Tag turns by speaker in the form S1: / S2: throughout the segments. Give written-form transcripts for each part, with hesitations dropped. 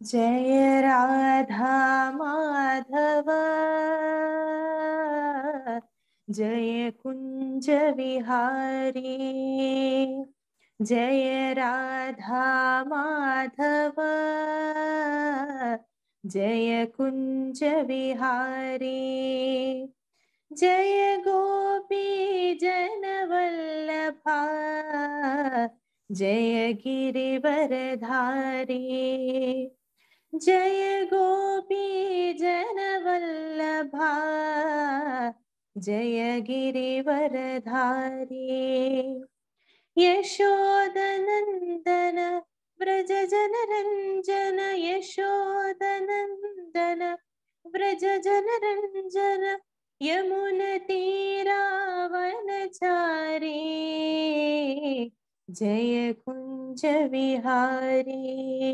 S1: जय राधा माधव जय कुंज विहारी। जय राधा माधव जय कुंज विहारी। जय गोपी जन वल्लभा जय गिरिवरधारी। जय गोपी जन वल्लभा जय गिरिवरधारी। यशोदनंदन व्रज जनरंजन यशोदनंदन व्रज जनरंजन यमुनतीरावनचारी जय कुंज विहारी।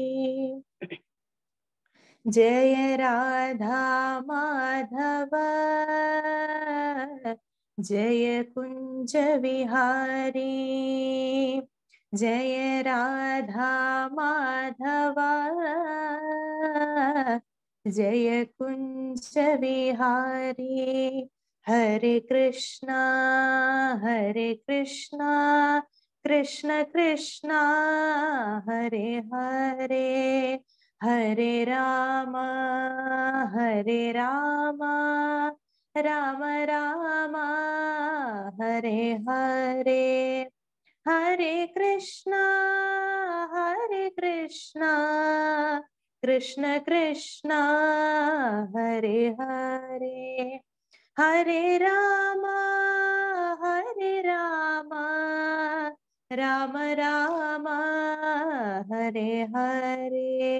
S1: जय राधा माधव जय कुंज विहारी। जय राधा माधव जय कुंज विहारी। हरे कृष्णा कृष्ण कृष्णा हरे हरे हरे राम राम राम हरे हरे। हरे कृष्णा कृष्ण कृष्णा हरे हरे हरे राम राम राम हरे हरे।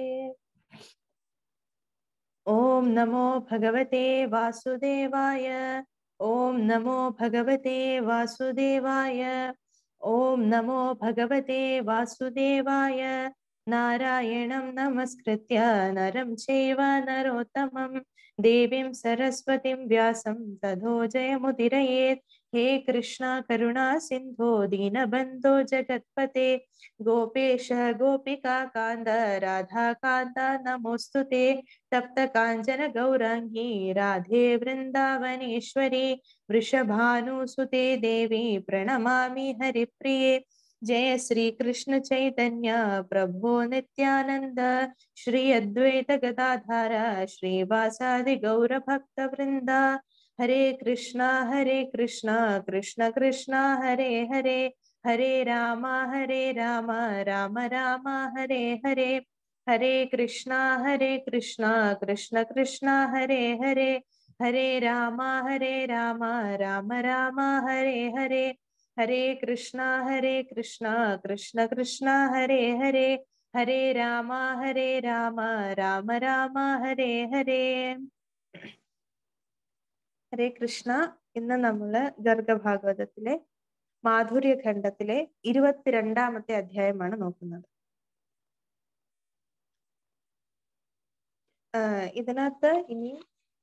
S1: ओम नमो भगवते वासुदेवाय। ओम नमो भगवते वासुदेवाय। ओम नमो भगवते वासुदेवाय। नारायणं नमस्कृत्य नरं चैव नरोत्तमं देवीं सरस्वतीं व्यासं ततो जयमुदीरयेत्। हे कृष्णा करुणा सिन्धो दीनबन्धो जगत्पते गोपेश गोपिका कान्त राधा कान्त नमोऽस्तुते। तप्त कांचन गौरांगी राधे वृंदावनेश्वरी वृषभानुसुते देवी प्रणमामि हरिप्रिये। जय श्री कृष्ण चैतन्य प्रभो नित्यानंद श्री अद्वैत गदाधर श्रीवासादि गौर भक्त वृंदा। हरे कृष्णा कृष्ण कृष्णा हरे हरे हरे राम राम राम हरे हरे। हरे कृष्णा कृष्ण कृष्णा हरे हरे हरे राम राम राम हरे हरे। हरे कृष्णा कृष्ण कृष्णा हरे हरे हरे राम राम राम हरे हरे। ഹരേ കൃഷ്ണ. ഇന്ന് നമ്മള് ഗർഗഭാഗവതത്തിലെ മാധുര്യഖണ്ഡത്തിലെ 22ാമത്തെ അധ്യായമാണ് നോക്കുന്നത്. ഇതിനകത്ത് ഇനി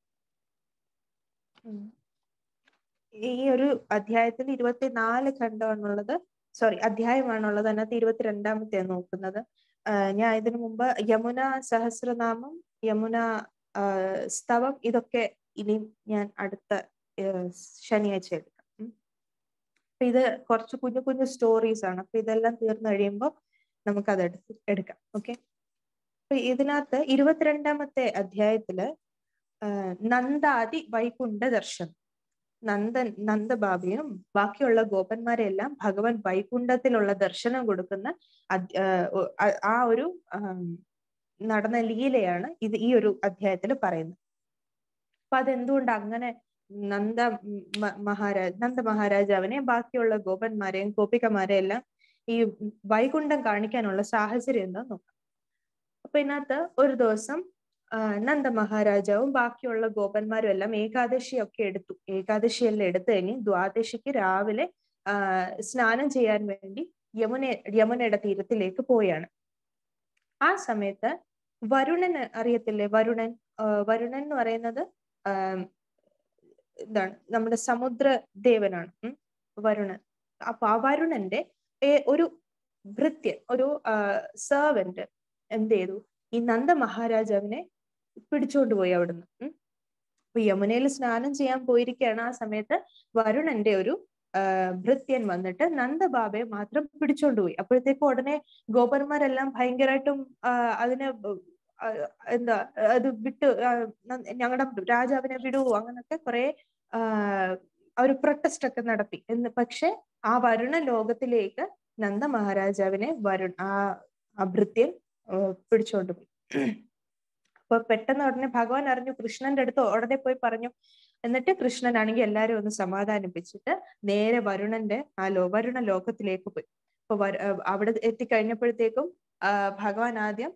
S1: ഈ ഒരു അധ്യായത്തിൽ 24 ഖണ്ഡമാണുള്ളത്, അധ്യായമാണുള്ളത്. അതിനകത്ത് 22ാമത്തെയാണ് നോക്കുന്നത്. ഞാൻ ഇതിനു മുമ്പ് യമുന സഹസ്രനാമം, യമുന സ്തവം ഇതൊക്കെ ഇനിയും ഞാൻ അടുത്ത ശനിയാഴ്ച എടുക്കാം. അപ്പൊ ഇത് കുറച്ച് കുഞ്ഞു കുഞ്ഞു സ്റ്റോറീസ് ആണ്. അപ്പൊ ഇതെല്ലാം തീർന്നു കഴിയുമ്പോൾ നമുക്കത് എടുക്കാം. ഓക്കെ. അപ്പൊ ഇതിനകത്ത് 22ാമത്തെ അധ്യായത്തില് നന്ദാദി വൈകുണ്ഠ ദർശനം. നന്ദബാബയും ബാക്കിയുള്ള ഗോപന്മാരെല്ലാം ഭഗവാൻ വൈകുണ്ഠത്തിലുള്ള ദർശനം കൊടുക്കുന്ന ആ ഒരു നടന്ന ലീലയാണ് ഈ ഒരു അധ്യായത്തിൽ പറയുന്നത്. അപ്പൊ അതെന്തുകൊണ്ട് അങ്ങനെ നന്ദ മഹാരാജാവിനെ ബാക്കിയുള്ള ഗോപന്മാരെയും ഗോപികമാരെയും എല്ലാം ഈ വൈകുണ്ഠം കാണിക്കാനുള്ള സാഹചര്യം എന്താന്ന് നോക്കാം. അപ്പൊ ഇതിനകത്ത് ഒരു ദിവസം നന്ദ മഹാരാജാവും ബാക്കിയുള്ള ഗോപന്മാരും എല്ലാം ഏകാദശിയൊക്കെ എടുത്തു. ഏകാദശിയെല്ലാം എടുത്തു കഴിഞ്ഞ് ദ്വാദശിക്ക് രാവിലെ സ്നാനം ചെയ്യാൻ വേണ്ടി യമുനയുടെ തീരത്തിലേക്ക് പോയാണ്. ആ സമയത്ത് വരുണൻ അറിയത്തില്ലേ? വരുണൻ എന്ന് പറയുന്നത് എന്താണ്, നമ്മുടെ സമുദ്ര ദേവനാണ് വരുണൻ. അപ്പൊ ആ വരുണന്റെ ഒരു ഭൃത്യൻ, ഒരു സെർവന്റ് എന്ത് ചെയ്തു, ഈ നന്ദ മഹാരാജാവിനെ പിടിച്ചുകൊണ്ടുപോയി അവിടുന്ന്. അപ്പൊ യമുനയിൽ സ്നാനം ചെയ്യാൻ പോയിരിക്കുകയാണ്. ആ സമയത്ത് വരുണന്റെ ഒരു ഭൃത്യൻ വന്നിട്ട് നന്ദബാബയെ മാത്രം പിടിച്ചോണ്ടുപോയി. അപ്പോഴത്തേക്കും ഉടനെ ഗോപന്മാരെല്ലാം ഭയങ്കരമായിട്ടും അതിനെ എന്താ അത് വിട്ട് ഞങ്ങളുടെ രാജാവിനെ വിടൂ അങ്ങനൊക്കെ കുറെ ഒരു പ്രൊട്ടസ്റ്റ് ഒക്കെ നടത്തി. പക്ഷെ ആ വരുണ ലോകത്തിലേക്ക് നന്ദ മഹാരാജാവിനെ ആ ഭൃത്യൻ പിടിച്ചോണ്ടുപോയി. അപ്പൊ പെട്ടെന്ന് ഉടനെ ഭഗവാൻ അറിഞ്ഞു, കൃഷ്ണന്റെ അടുത്ത് ഉടനെ പോയി പറഞ്ഞു. എന്നിട്ട് കൃഷ്ണനാണെങ്കിൽ എല്ലാരും ഒന്ന് സമാധാനിപ്പിച്ചിട്ട് നേരെ വരുണന്റെ വരുണ ലോകത്തിലേക്ക് പോയി. അപ്പൊ അവിടെ എത്തിക്കഴിഞ്ഞപ്പോഴത്തേക്കും ഭഗവാൻ ആദ്യം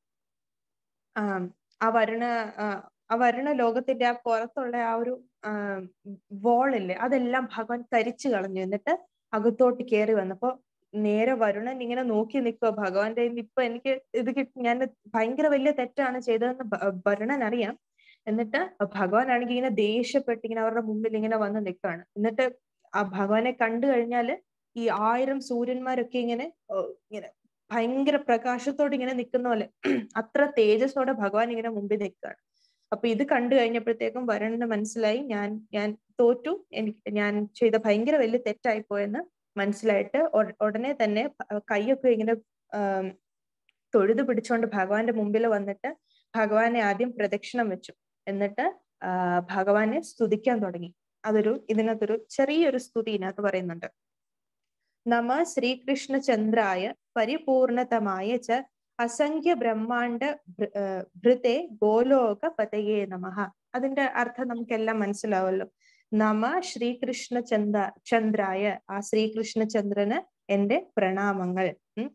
S1: ആ വരുണ ലോകത്തിന്റെ ആ പുറത്തുള്ള ആ ഒരു വോളില്ലേ അതെല്ലാം ഭഗവാൻ കരിച്ചു കളഞ്ഞു. എന്നിട്ട് അകത്തോട്ട് കയറി വന്നപ്പോ നേരെ വരുണൻ ഇങ്ങനെ നോക്കി നിൽക്കുക ഭഗവാന്റെ. ഇപ്പൊ എനിക്ക് ഇത് ഞാൻ ഭയങ്കര വലിയ തെറ്റാണ് ചെയ്തതെന്ന് വരുണൻ അറിയാം. എന്നിട്ട് ഭഗവാൻ ആണെങ്കിൽ ഇങ്ങനെ ദേഷ്യപ്പെട്ട് ഇങ്ങനെ അവരുടെ മുമ്പിൽ ഇങ്ങനെ വന്ന് നിൽക്കുകയാണ്. എന്നിട്ട് ആ ഭഗവാനെ കണ്ടു കഴിഞ്ഞാല് ഈ 1000 സൂര്യന്മാരൊക്കെ ഇങ്ങനെ ഭയങ്കര പ്രകാശത്തോടെ ഇങ്ങനെ നിൽക്കുന്ന പോലെ അത്ര തേജസ്സോടെ ഭഗവാൻ ഇങ്ങനെ മുമ്പിൽ നിൽക്കുകയാണ്. അപ്പൊ ഇത് കണ്ടു കഴിഞ്ഞപ്പോഴത്തേക്കും വരുണന് മനസ്സിലായി ഞാൻ തോറ്റു, ഞാൻ ചെയ്ത ഭയങ്കര വലിയ തെറ്റായിപ്പോയെന്ന് മനസ്സിലായിട്ട് ഉടനെ തന്നെ കൈയൊക്കെ ഇങ്ങനെ തൊഴുതു പിടിച്ചുകൊണ്ട് ഭഗവാന്റെ മുമ്പിൽ വന്നിട്ട് ഭഗവാനെ ആദ്യം പ്രദക്ഷിണം വെച്ചു. എന്നിട്ട് ഭഗവാനെ സ്തുതിക്കാൻ തുടങ്ങി. ഇതിനകത്തൊരു ചെറിയൊരു സ്തുതി ഇതിനകത്ത് പറയുന്നുണ്ട്. നമ ശ്രീകൃഷ്ണചന്ദ്രായ പരിപൂർണതമായ ച അസംഖ്യ ബ്രഹ്മാണ്ഡ ഭൃതേ ഗോലോക പതയേ നമഃ. അതിന്റെ അർത്ഥം നമുക്കെല്ലാം മനസ്സിലാവല്ലോ. നമ ചന്ദ്രായ, ആ ശ്രീകൃഷ്ണചന്ദ്രന് എന്റെ പ്രണാമങ്ങൾ.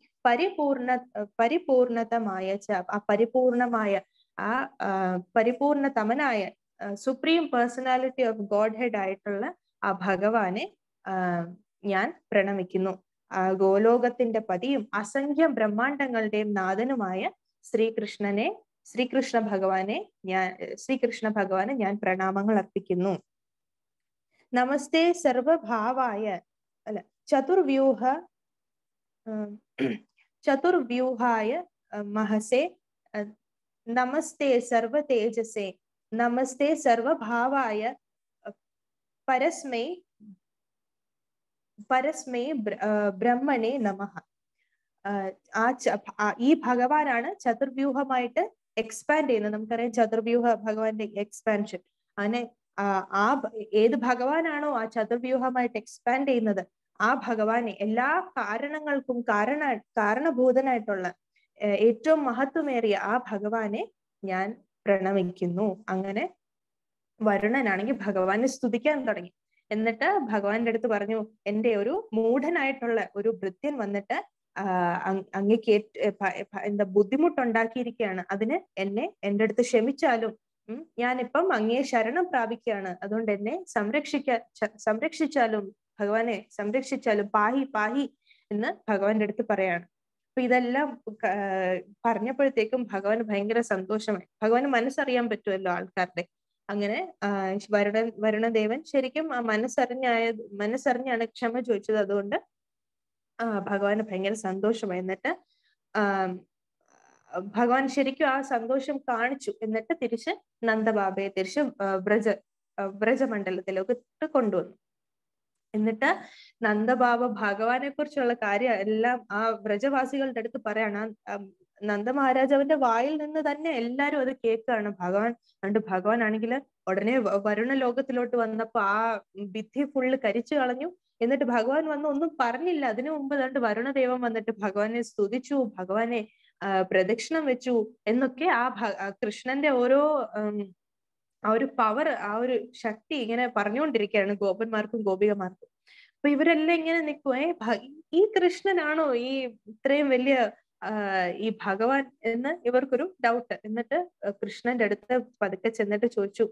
S1: പരിപൂർണതമായ ആ പരിപൂർണമായ ആ പരിപൂർണതമനായ supreme personality of Godhead ആയിട്ടുള്ള ആ ഭഗവാനെ ഞാൻ പ്രണമിക്കുന്നു. ഗോലോകത്തിന്റെ പതിയും അസംഖ്യം ബ്രഹ്മാണ്ടങ്ങളുടെയും നാഥനുമായ ശ്രീകൃഷ്ണ ഭഗവാനെ ഞാൻ പ്രണാമങ്ങൾ അർപ്പിക്കുന്നു. നമസ്തേ സർവഭാവായ ചതുർവ്യൂഹായ മഹസേ, നമസ്തേ സർവ തേജസേ, നമസ്തേ സർവഭാവായ പരസ്മൈ ബ്രഹ്മണേ നമഃ. ഈ ഭഗവാനാണ് ചതുർവ്യൂഹമായിട്ട് എക്സ്പാൻഡ് ചെയ്യുന്നത്. നമുക്കറിയാം ചതുർവ്യൂഹ ഭഗവാന്റെ എക്സ്പാൻഷൻ. അങ്ങനെ ഏത് ഭഗവാനാണോ ആ ചതുർവ്യൂഹമായിട്ട് എക്സ്പാൻഡ് ചെയ്യുന്നത്, ആ ഭഗവാനെ എല്ലാ കാരണങ്ങൾക്കും കാരണഭൂതനായിട്ടുള്ള ഏറ്റവും മഹത്വമേറിയ ആ ഭഗവാനെ ഞാൻ പ്രണമിക്കുന്നു. അങ്ങനെ വരുണനാണെങ്കിൽ ഭഗവാനെ സ്തുതിക്കാൻ തുടങ്ങി. എന്നിട്ട് ഭഗവാന്റെ അടുത്ത് പറഞ്ഞു, എന്റെ ഒരു മൂഢനായിട്ടുള്ള ഒരു ഭൃത്യൻ വന്നിട്ട് അങ്ങേക്ക് എന്താ ബുദ്ധിമുട്ടുണ്ടാക്കിയിരിക്കുകയാണ്. അതിന് എന്റെ അടുത്ത് ക്ഷമിച്ചാലും ഞാനിപ്പം അങ്ങയെ ശരണം പ്രാപിക്കുകയാണ്. അതുകൊണ്ട് എന്നെ സംരക്ഷിച്ചാലും ഭഗവാനെ സംരക്ഷിച്ചാലും പാഹി എന്ന് ഭഗവാന്റെ അടുത്ത് പറയാണ്. അപ്പൊ ഇതെല്ലാം പറഞ്ഞപ്പോഴത്തേക്കും ഭഗവാന് ഭയങ്കര സന്തോഷമായി. ഭഗവാന് മനസ്സറിയാൻ ആൾക്കാരുടെ. അങ്ങനെ വരുണദേവൻ ശരിക്കും മനസ്സറിഞ്ഞാണ് ക്ഷമ ചോദിച്ചത്. അതുകൊണ്ട് ഭഗവാന് ഭയങ്കര സന്തോഷമായി. എന്നിട്ട് ഭഗവാൻ ശരിക്കും ആ സന്തോഷം കാണിച്ചു. എന്നിട്ട് തിരിച്ച് നന്ദബാബയെ തിരിച്ച് ബ്രജമണ്ഡലത്തിലേക്ക് കൊണ്ടുവന്നു. എന്നിട്ട് നന്ദബാബ ഭഗവാനെ കുറിച്ചുള്ള കാര്യം എല്ലാം ആ ബ്രജവാസികളുടെ അടുത്ത് പറയാണ്. നന്ദമഹാരാജാവിന്റെ വായിൽ നിന്ന് തന്നെ എല്ലാരും അത് കേൾക്കുകയാണ്. ഭഗവാൻ ആണെങ്കിൽ ഉടനെ വരുണ ലോകത്തിലോട്ട് വന്നപ്പോ ആ ഭിത്തി ഫുള്ള് കരിച്ചു കളഞ്ഞു. എന്നിട്ട് ഭഗവാൻ വന്ന് ഒന്നും പറഞ്ഞില്ല. അതിനു മുമ്പ് വരുണദേവൻ വന്നിട്ട് ഭഗവാനെ സ്തുതിച്ചു, ഭഗവാനെ പ്രദക്ഷിണം വെച്ചു എന്നൊക്കെ ആ കൃഷ്ണന്റെ ഓരോ ആ ഒരു പവർ, ആ ഒരു ശക്തി ഇങ്ങനെ പറഞ്ഞുകൊണ്ടിരിക്കുകയാണ് ഗോപന്മാർക്കും ഗോപികമാർക്കും. അപ്പൊ ഇവരെല്ലാം ഇങ്ങനെ നിൽക്കുവേ, ഈ കൃഷ്ണനാണോ ഈ ഇത്രയും വലിയ ഈ ഭഗവാൻ എന്ന് ഇവർക്കൊരു ഡൗട്ട്. എന്നിട്ട് കൃഷ്ണന്റെ അടുത്ത് പതുക്കെ ചെന്നിട്ട് ചോദിച്ചു,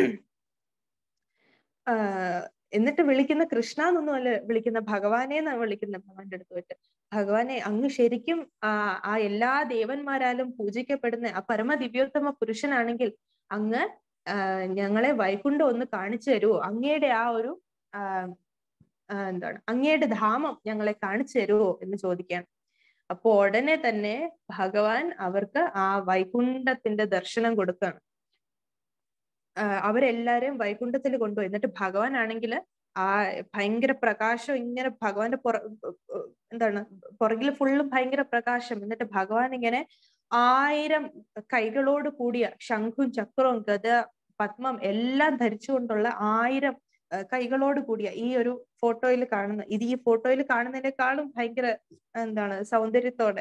S1: എന്നിട്ട് വിളിക്കുന്ന കൃഷ്ണ എന്നൊന്നും അല്ല വിളിക്കുന്ന, ഭഗവാനെ എന്നാണ് വിളിക്കുന്ന. ഭഗവാന്റെ അടുത്ത് പോയിട്ട്, ഭഗവാനെ അങ്ങ് ശരിക്കും ആ എല്ലാ ദേവന്മാരാലും പൂജിക്കപ്പെടുന്ന ആ പരമദിവ്യോത്തമ പുരുഷനാണെങ്കിൽ അങ്ങ് ഞങ്ങളെ വൈകുണ്ഠം ഒന്ന് കാണിച്ചു തരുമോ? അങ്ങയുടെ ആ ഒരു അങ്ങയുടെ ധാമം ഞങ്ങളെ കാണിച്ചു തരുമോ എന്ന് ചോദിക്കുകയാണ്. അപ്പൊ ഉടനെ തന്നെ ഭഗവാൻ അവർക്ക് ആ വൈകുണ്ഠത്തിന്റെ ദർശനം കൊടുക്കുകയാണ്. അവരെല്ലാരും വൈകുണ്ഠത്തിൽ കൊണ്ടുപോയി. എന്നിട്ട് ഭഗവാൻ ആണെങ്കിൽ ആ ഭയങ്കര പ്രകാശം ഇങ്ങനെ ഭഗവാന്റെ എന്താണ് പുറകിൽ ഫുള്ളും ഭയങ്കര പ്രകാശം. എന്നിട്ട് ഭഗവാൻ ഇങ്ങനെ 1000 കൈകളോട് കൂടിയ ശംഖും ചക്രവും ഗദ പത്മം എല്ലാം ധരിച്ചുകൊണ്ടുള്ള 1000 കൈകളോട് കൂടിയ ഈ ഒരു ഫോട്ടോയിൽ കാണുന്ന ഈ ഫോട്ടോയിൽ കാണുന്നതിനേക്കാളും ഭയങ്കര എന്താണ് സൗന്ദര്യത്തോടെ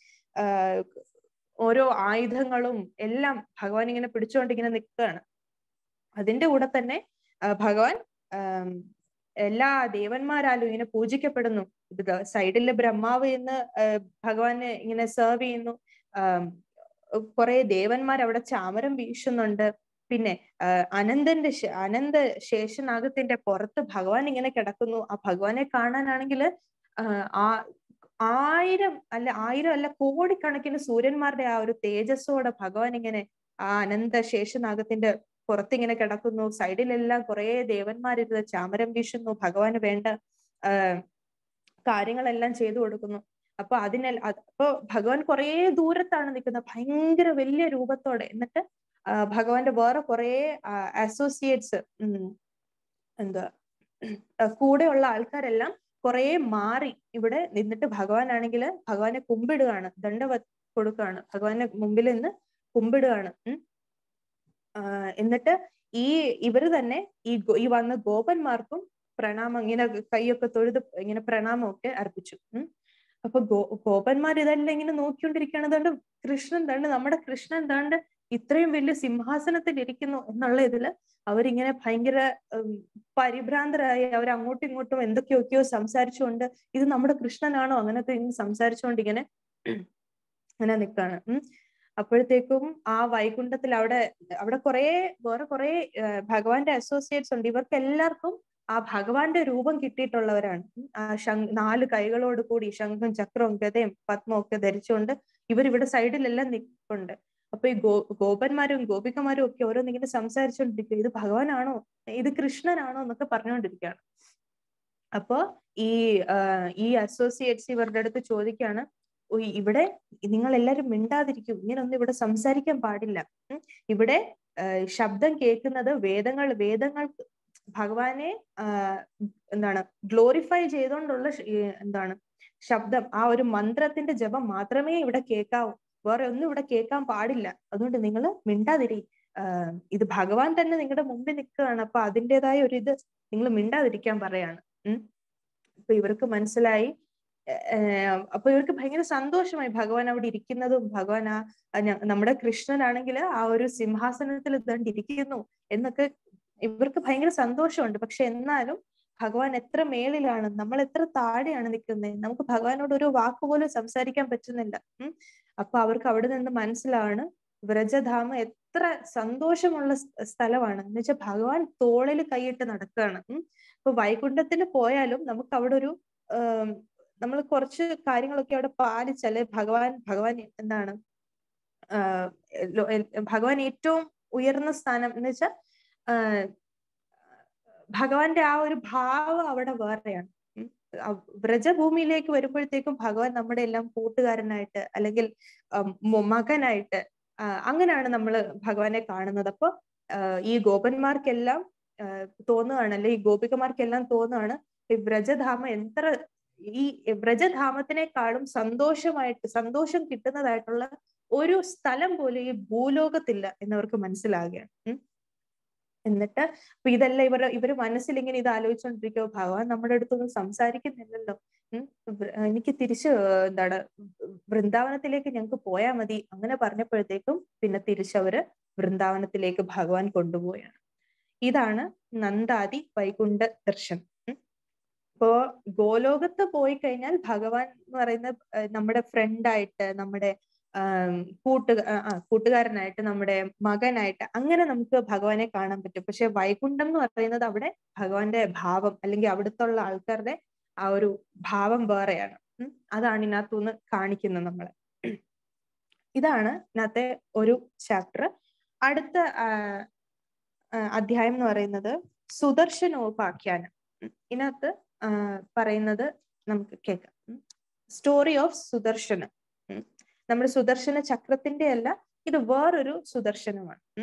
S1: ഓരോ ആയുധങ്ങളും എല്ലാം ഭഗവാൻ ഇങ്ങനെ പിടിച്ചുകൊണ്ട് ഇങ്ങനെ നിൽക്കുകയാണ്. അതിന്റെ കൂടെ തന്നെ ഭഗവാൻ എല്ലാ ദേവന്മാരാലും ഇങ്ങനെ പൂജിക്കപ്പെടുന്നു. സൈഡിലെ ബ്രഹ്മാവ് എന്ന് ഭഗവാനെ ഇങ്ങനെ സെർവ് ചെയ്യുന്നു. കുറെ ദേവന്മാർ അവിടെ ചാമരം വീശുന്നുണ്ട്. പിന്നെ അനന്ത ശേഷനാഗത്തിന്റെ പുറത്ത് ഭഗവാൻ ഇങ്ങനെ കിടക്കുന്നു. ആ ഭഗവാനെ കാണാനാണെങ്കിൽ 1000 അല്ല കോടിക്കണക്കിന് സൂര്യന്മാരുടെ ആ ഒരു തേജസ്സോടെ ഭഗവാൻ ഇങ്ങനെ ആ അനന്ത ശേഷനാഗത്തിന്റെ പുറത്തിങ്ങനെ കിടക്കുന്നു. സൈഡിലെല്ലാം കുറെ ദേവന്മാരിരുന്ന് ചാമരം വീശുന്നു. ഭഗവാന് വേണ്ട കാര്യങ്ങളെല്ലാം ചെയ്തു കൊടുക്കുന്നു. അപ്പൊ അപ്പൊ ഭഗവാൻ കുറെ ദൂരത്താണ് നിൽക്കുന്നത്, ഭയങ്കര വലിയ രൂപത്തോടെ. എന്നിട്ട് ഭഗവാന്റെ വേറെ കുറെ അസോസിയേറ്റ്സ് കൂടെയുള്ള ആൾക്കാരെല്ലാം കുറെ മാറി ഇവിടെ നിന്നിട്ട് ഭഗവാനാണെങ്കിൽ ഭഗവാനെ കുമ്പിടുകയാണ്, ദണ്ഡവത് കൊടുക്കുകയാണ്, ഭഗവാന്റെ മുമ്പിൽ നിന്ന് കുമ്പിടുകയാണ്. എന്നിട്ട് ഇവര് തന്നെ ഈ വന്ന ഗോപന്മാർക്കും പ്രണാമം ഇങ്ങനെ കൈയൊക്കെ തൊഴുത് ഇങ്ങനെ പ്രണാമമൊക്കെ അർപ്പിച്ചു. അപ്പൊ ഗോപന്മാർ ഇതെല്ലാം ഇങ്ങനെ നോക്കിക്കൊണ്ടിരിക്കുകയാണ്. അതുകൊണ്ട് കൃഷ്ണൻ താണ്ട് നമ്മുടെ കൃഷ്ണൻ താണ്ട് ഇത്രയും വലിയ സിംഹാസനത്തിൽ ഇരിക്കുന്നു എന്നുള്ള ഇതില് അവരിങ്ങനെ ഭയങ്കര പരിഭ്രാന്തരായി അവർ അങ്ങോട്ടും ഇങ്ങോട്ടും എന്തൊക്കെയൊക്കെയോ സംസാരിച്ചുകൊണ്ട് ഇത് നമ്മുടെ കൃഷ്ണനാണോ അങ്ങനത്തെ സംസാരിച്ചുകൊണ്ട് ഇങ്ങനെ നിൽക്കാണ്. അപ്പോഴത്തേക്കും ആ വൈകുണ്ഠത്തിൽ അവിടെ വേറെ കുറെ ഭഗവാന്റെ അസോസിയേറ്റ്സ് ഉണ്ട്. ഇവർക്ക് എല്ലാവർക്കും ആ ഭഗവാന്റെ രൂപം കിട്ടിയിട്ടുള്ളവരാണ്. 4 കൈകളോട് കൂടി ശംഖും ചക്രവും ഗദയും പത്മവും ഒക്കെ ധരിച്ചുകൊണ്ട് ഇവരിവിടെ സൈഡിലെല്ലാം നിൽപ്പുണ്ട്. അപ്പൊ ഈ ഗോപന്മാരും ഗോപികമാരും ഒക്കെ ഓരോന്നിങ്ങനെ സംസാരിച്ചുകൊണ്ടിരിക്കുക, ഇത് ഭഗവാനാണോ ഇത് കൃഷ്ണനാണോ എന്നൊക്കെ പറഞ്ഞുകൊണ്ടിരിക്കുകയാണ്. അപ്പൊ ഈ അസോസിയേറ്റ്സ് ഇവരുടെ അടുത്ത് ചോദിക്കുകയാണ്, ഇവിടെ നിങ്ങൾ എല്ലാരും മിണ്ടാതിരിക്കൂ, ഇങ്ങനൊന്നും ഇവിടെ സംസാരിക്കാൻ പാടില്ല. ഇവിടെ ശബ്ദം കേൾക്കുന്നത് വേദങ്ങൾ ഭഗവാനെ ഗ്ലോറിഫൈ ചെയ്തുകൊണ്ടുള്ള ശബ്ദം, ആ ഒരു മന്ത്രത്തിന്റെ ജപം മാത്രമേ ഇവിടെ കേൾക്കാവൂ, വേറെ ഒന്നും ഇവിടെ കേൾക്കാൻ പാടില്ല. അതുകൊണ്ട് നിങ്ങൾ മിണ്ടാതിരി, ഇത് ഭഗവാൻ തന്നെ നിങ്ങളുടെ മുമ്പിൽ നിൽക്കുകയാണ്. അപ്പൊ അതിൻ്റെതായ ഒരു ഇത് നിങ്ങൾ മിണ്ടാതിരിക്കാൻ പറയാണ്. അപ്പൊ ഇവർക്ക് മനസ്സിലായി. അപ്പൊ ഇവർക്ക് ഭയങ്കര സന്തോഷമായി ഭഗവാൻ അവിടെ ഇരിക്കുന്നതും. ഭഗവാൻ നമ്മുടെ കൃഷ്ണനാണെങ്കിൽ ആ ഒരു സിംഹാസനത്തിൽ ഇരിക്കുന്നു എന്നൊക്കെ ഇവർക്ക് ഭയങ്കര സന്തോഷമുണ്ട്. പക്ഷെ എന്നാലും ഭഗവാൻ എത്ര മേളിലാണ്, നമ്മൾ എത്ര താഴെയാണ് നിൽക്കുന്നത്, നമുക്ക് ഭഗവാനോട് ഒരു വാക്കുപോലും സംസാരിക്കാൻ പറ്റുന്നില്ല. അപ്പൊ അവർക്ക് അവിടെ നിന്ന് മനസ്സിലാണ് വ്രജധാമ എത്ര സന്തോഷമുള്ള സ്ഥലമാണ് എന്ന് വെച്ചാൽ ഭഗവാൻ തോളിൽ കൈയിട്ട് നടക്കുകയാണ്. ഇപ്പൊ വൈകുണ്ഠത്തിന് പോയാലും നമുക്ക് അവിടെ ഒരു നമ്മൾ കുറച്ച് കാര്യങ്ങളൊക്കെ അവിടെ പാലിച്ചാല് ഭഗവാൻ എന്താണ് ഭഗവാൻ ഏറ്റവും ഉയർന്ന സ്ഥാനം എന്ന് വെച്ചാൽ ഭഗവാന്റെ ആ ഒരു ഭാവം അവിടെ വേറെയാണ്. വ്രജഭൂമിയിലേക്ക് വരുമ്പോഴത്തേക്കും ഭഗവാൻ നമ്മുടെ എല്ലാം കൂട്ടുകാരനായിട്ട് അല്ലെങ്കിൽ മകനായിട്ട് അങ്ങനെയാണ് നമ്മൾ ഭഗവാനെ കാണുന്നത്. അപ്പൊ ഈ ഗോപന്മാർക്കെല്ലാം തോന്നുകയാണ്, അല്ലെ ഈ ഗോപികമാർക്കെല്ലാം തോന്നുകയാണ് ഈ വ്രജധാമത്തിനേക്കാളും സന്തോഷം കിട്ടുന്നതായിട്ടുള്ള ഒരു സ്ഥലം പോലും ഈ ഭൂലോകത്തില്ല എന്നവർക്ക് മനസ്സിലാകുകയാണ്. എന്നിട്ട് അപ്പൊ ഇതെല്ലാം ഇവര് മനസ്സിൽ ഇങ്ങനെ ഇത് ആലോചിച്ചുകൊണ്ടിരിക്കുവോ, ഭഗവാൻ നമ്മുടെ അടുത്തൊന്നും സംസാരിക്കുന്നില്ലല്ലോ, എനിക്ക് തിരിച്ച് വൃന്ദാവനത്തിലേക്ക് ഞങ്ങൾക്ക് പോയാൽ മതി അങ്ങനെ പറഞ്ഞപ്പോഴത്തേക്കും പിന്നെ തിരിച്ചവര് വൃന്ദാവനത്തിലേക്ക് ഭഗവാൻ കൊണ്ടുപോയാണ്. ഇതാണ് നന്ദാദി വൈകുണ്ഠ ദർശനം. ഇപ്പോ ഗോലോകത്ത് പോയി കഴിഞ്ഞാൽ ഭഗവാൻ എന്ന് പറയുന്ന നമ്മുടെ ഫ്രണ്ടായിട്ട്, നമ്മുടെ കൂട്ടുകാരനായിട്ട്, നമ്മുടെ മകനായിട്ട് അങ്ങനെ നമുക്ക് ഭഗവാനെ കാണാൻ പറ്റും. പക്ഷെ വൈകുണ്ഠം എന്ന് പറയുന്നത് അവിടെ ഭഗവാന്റെ ഭാവം അല്ലെങ്കിൽ അവിടുത്തുള്ള ആൾക്കാരുടെ ആ ഒരു ഭാവം വേറെയാണ്. അതാണ് ഇതിനകത്തുനിന്ന് കാണിക്കുന്നത് നമ്മളെ. ഇതാണ് ഇതിനകത്തെ ഒരു ചാപ്റ്റർ. അടുത്ത അധ്യായം എന്ന് പറയുന്നത് സുദർശനോപാഖ്യാനം. ഇതിനകത്ത് പറയുന്നത് നമുക്ക് കേൾക്കാം. Story of Sudarshana. നമ്മുടെ സുദർശന ചക്രത്തിന്റെ അല്ല, ഇത് വേറൊരു സുദർശനമാണ്.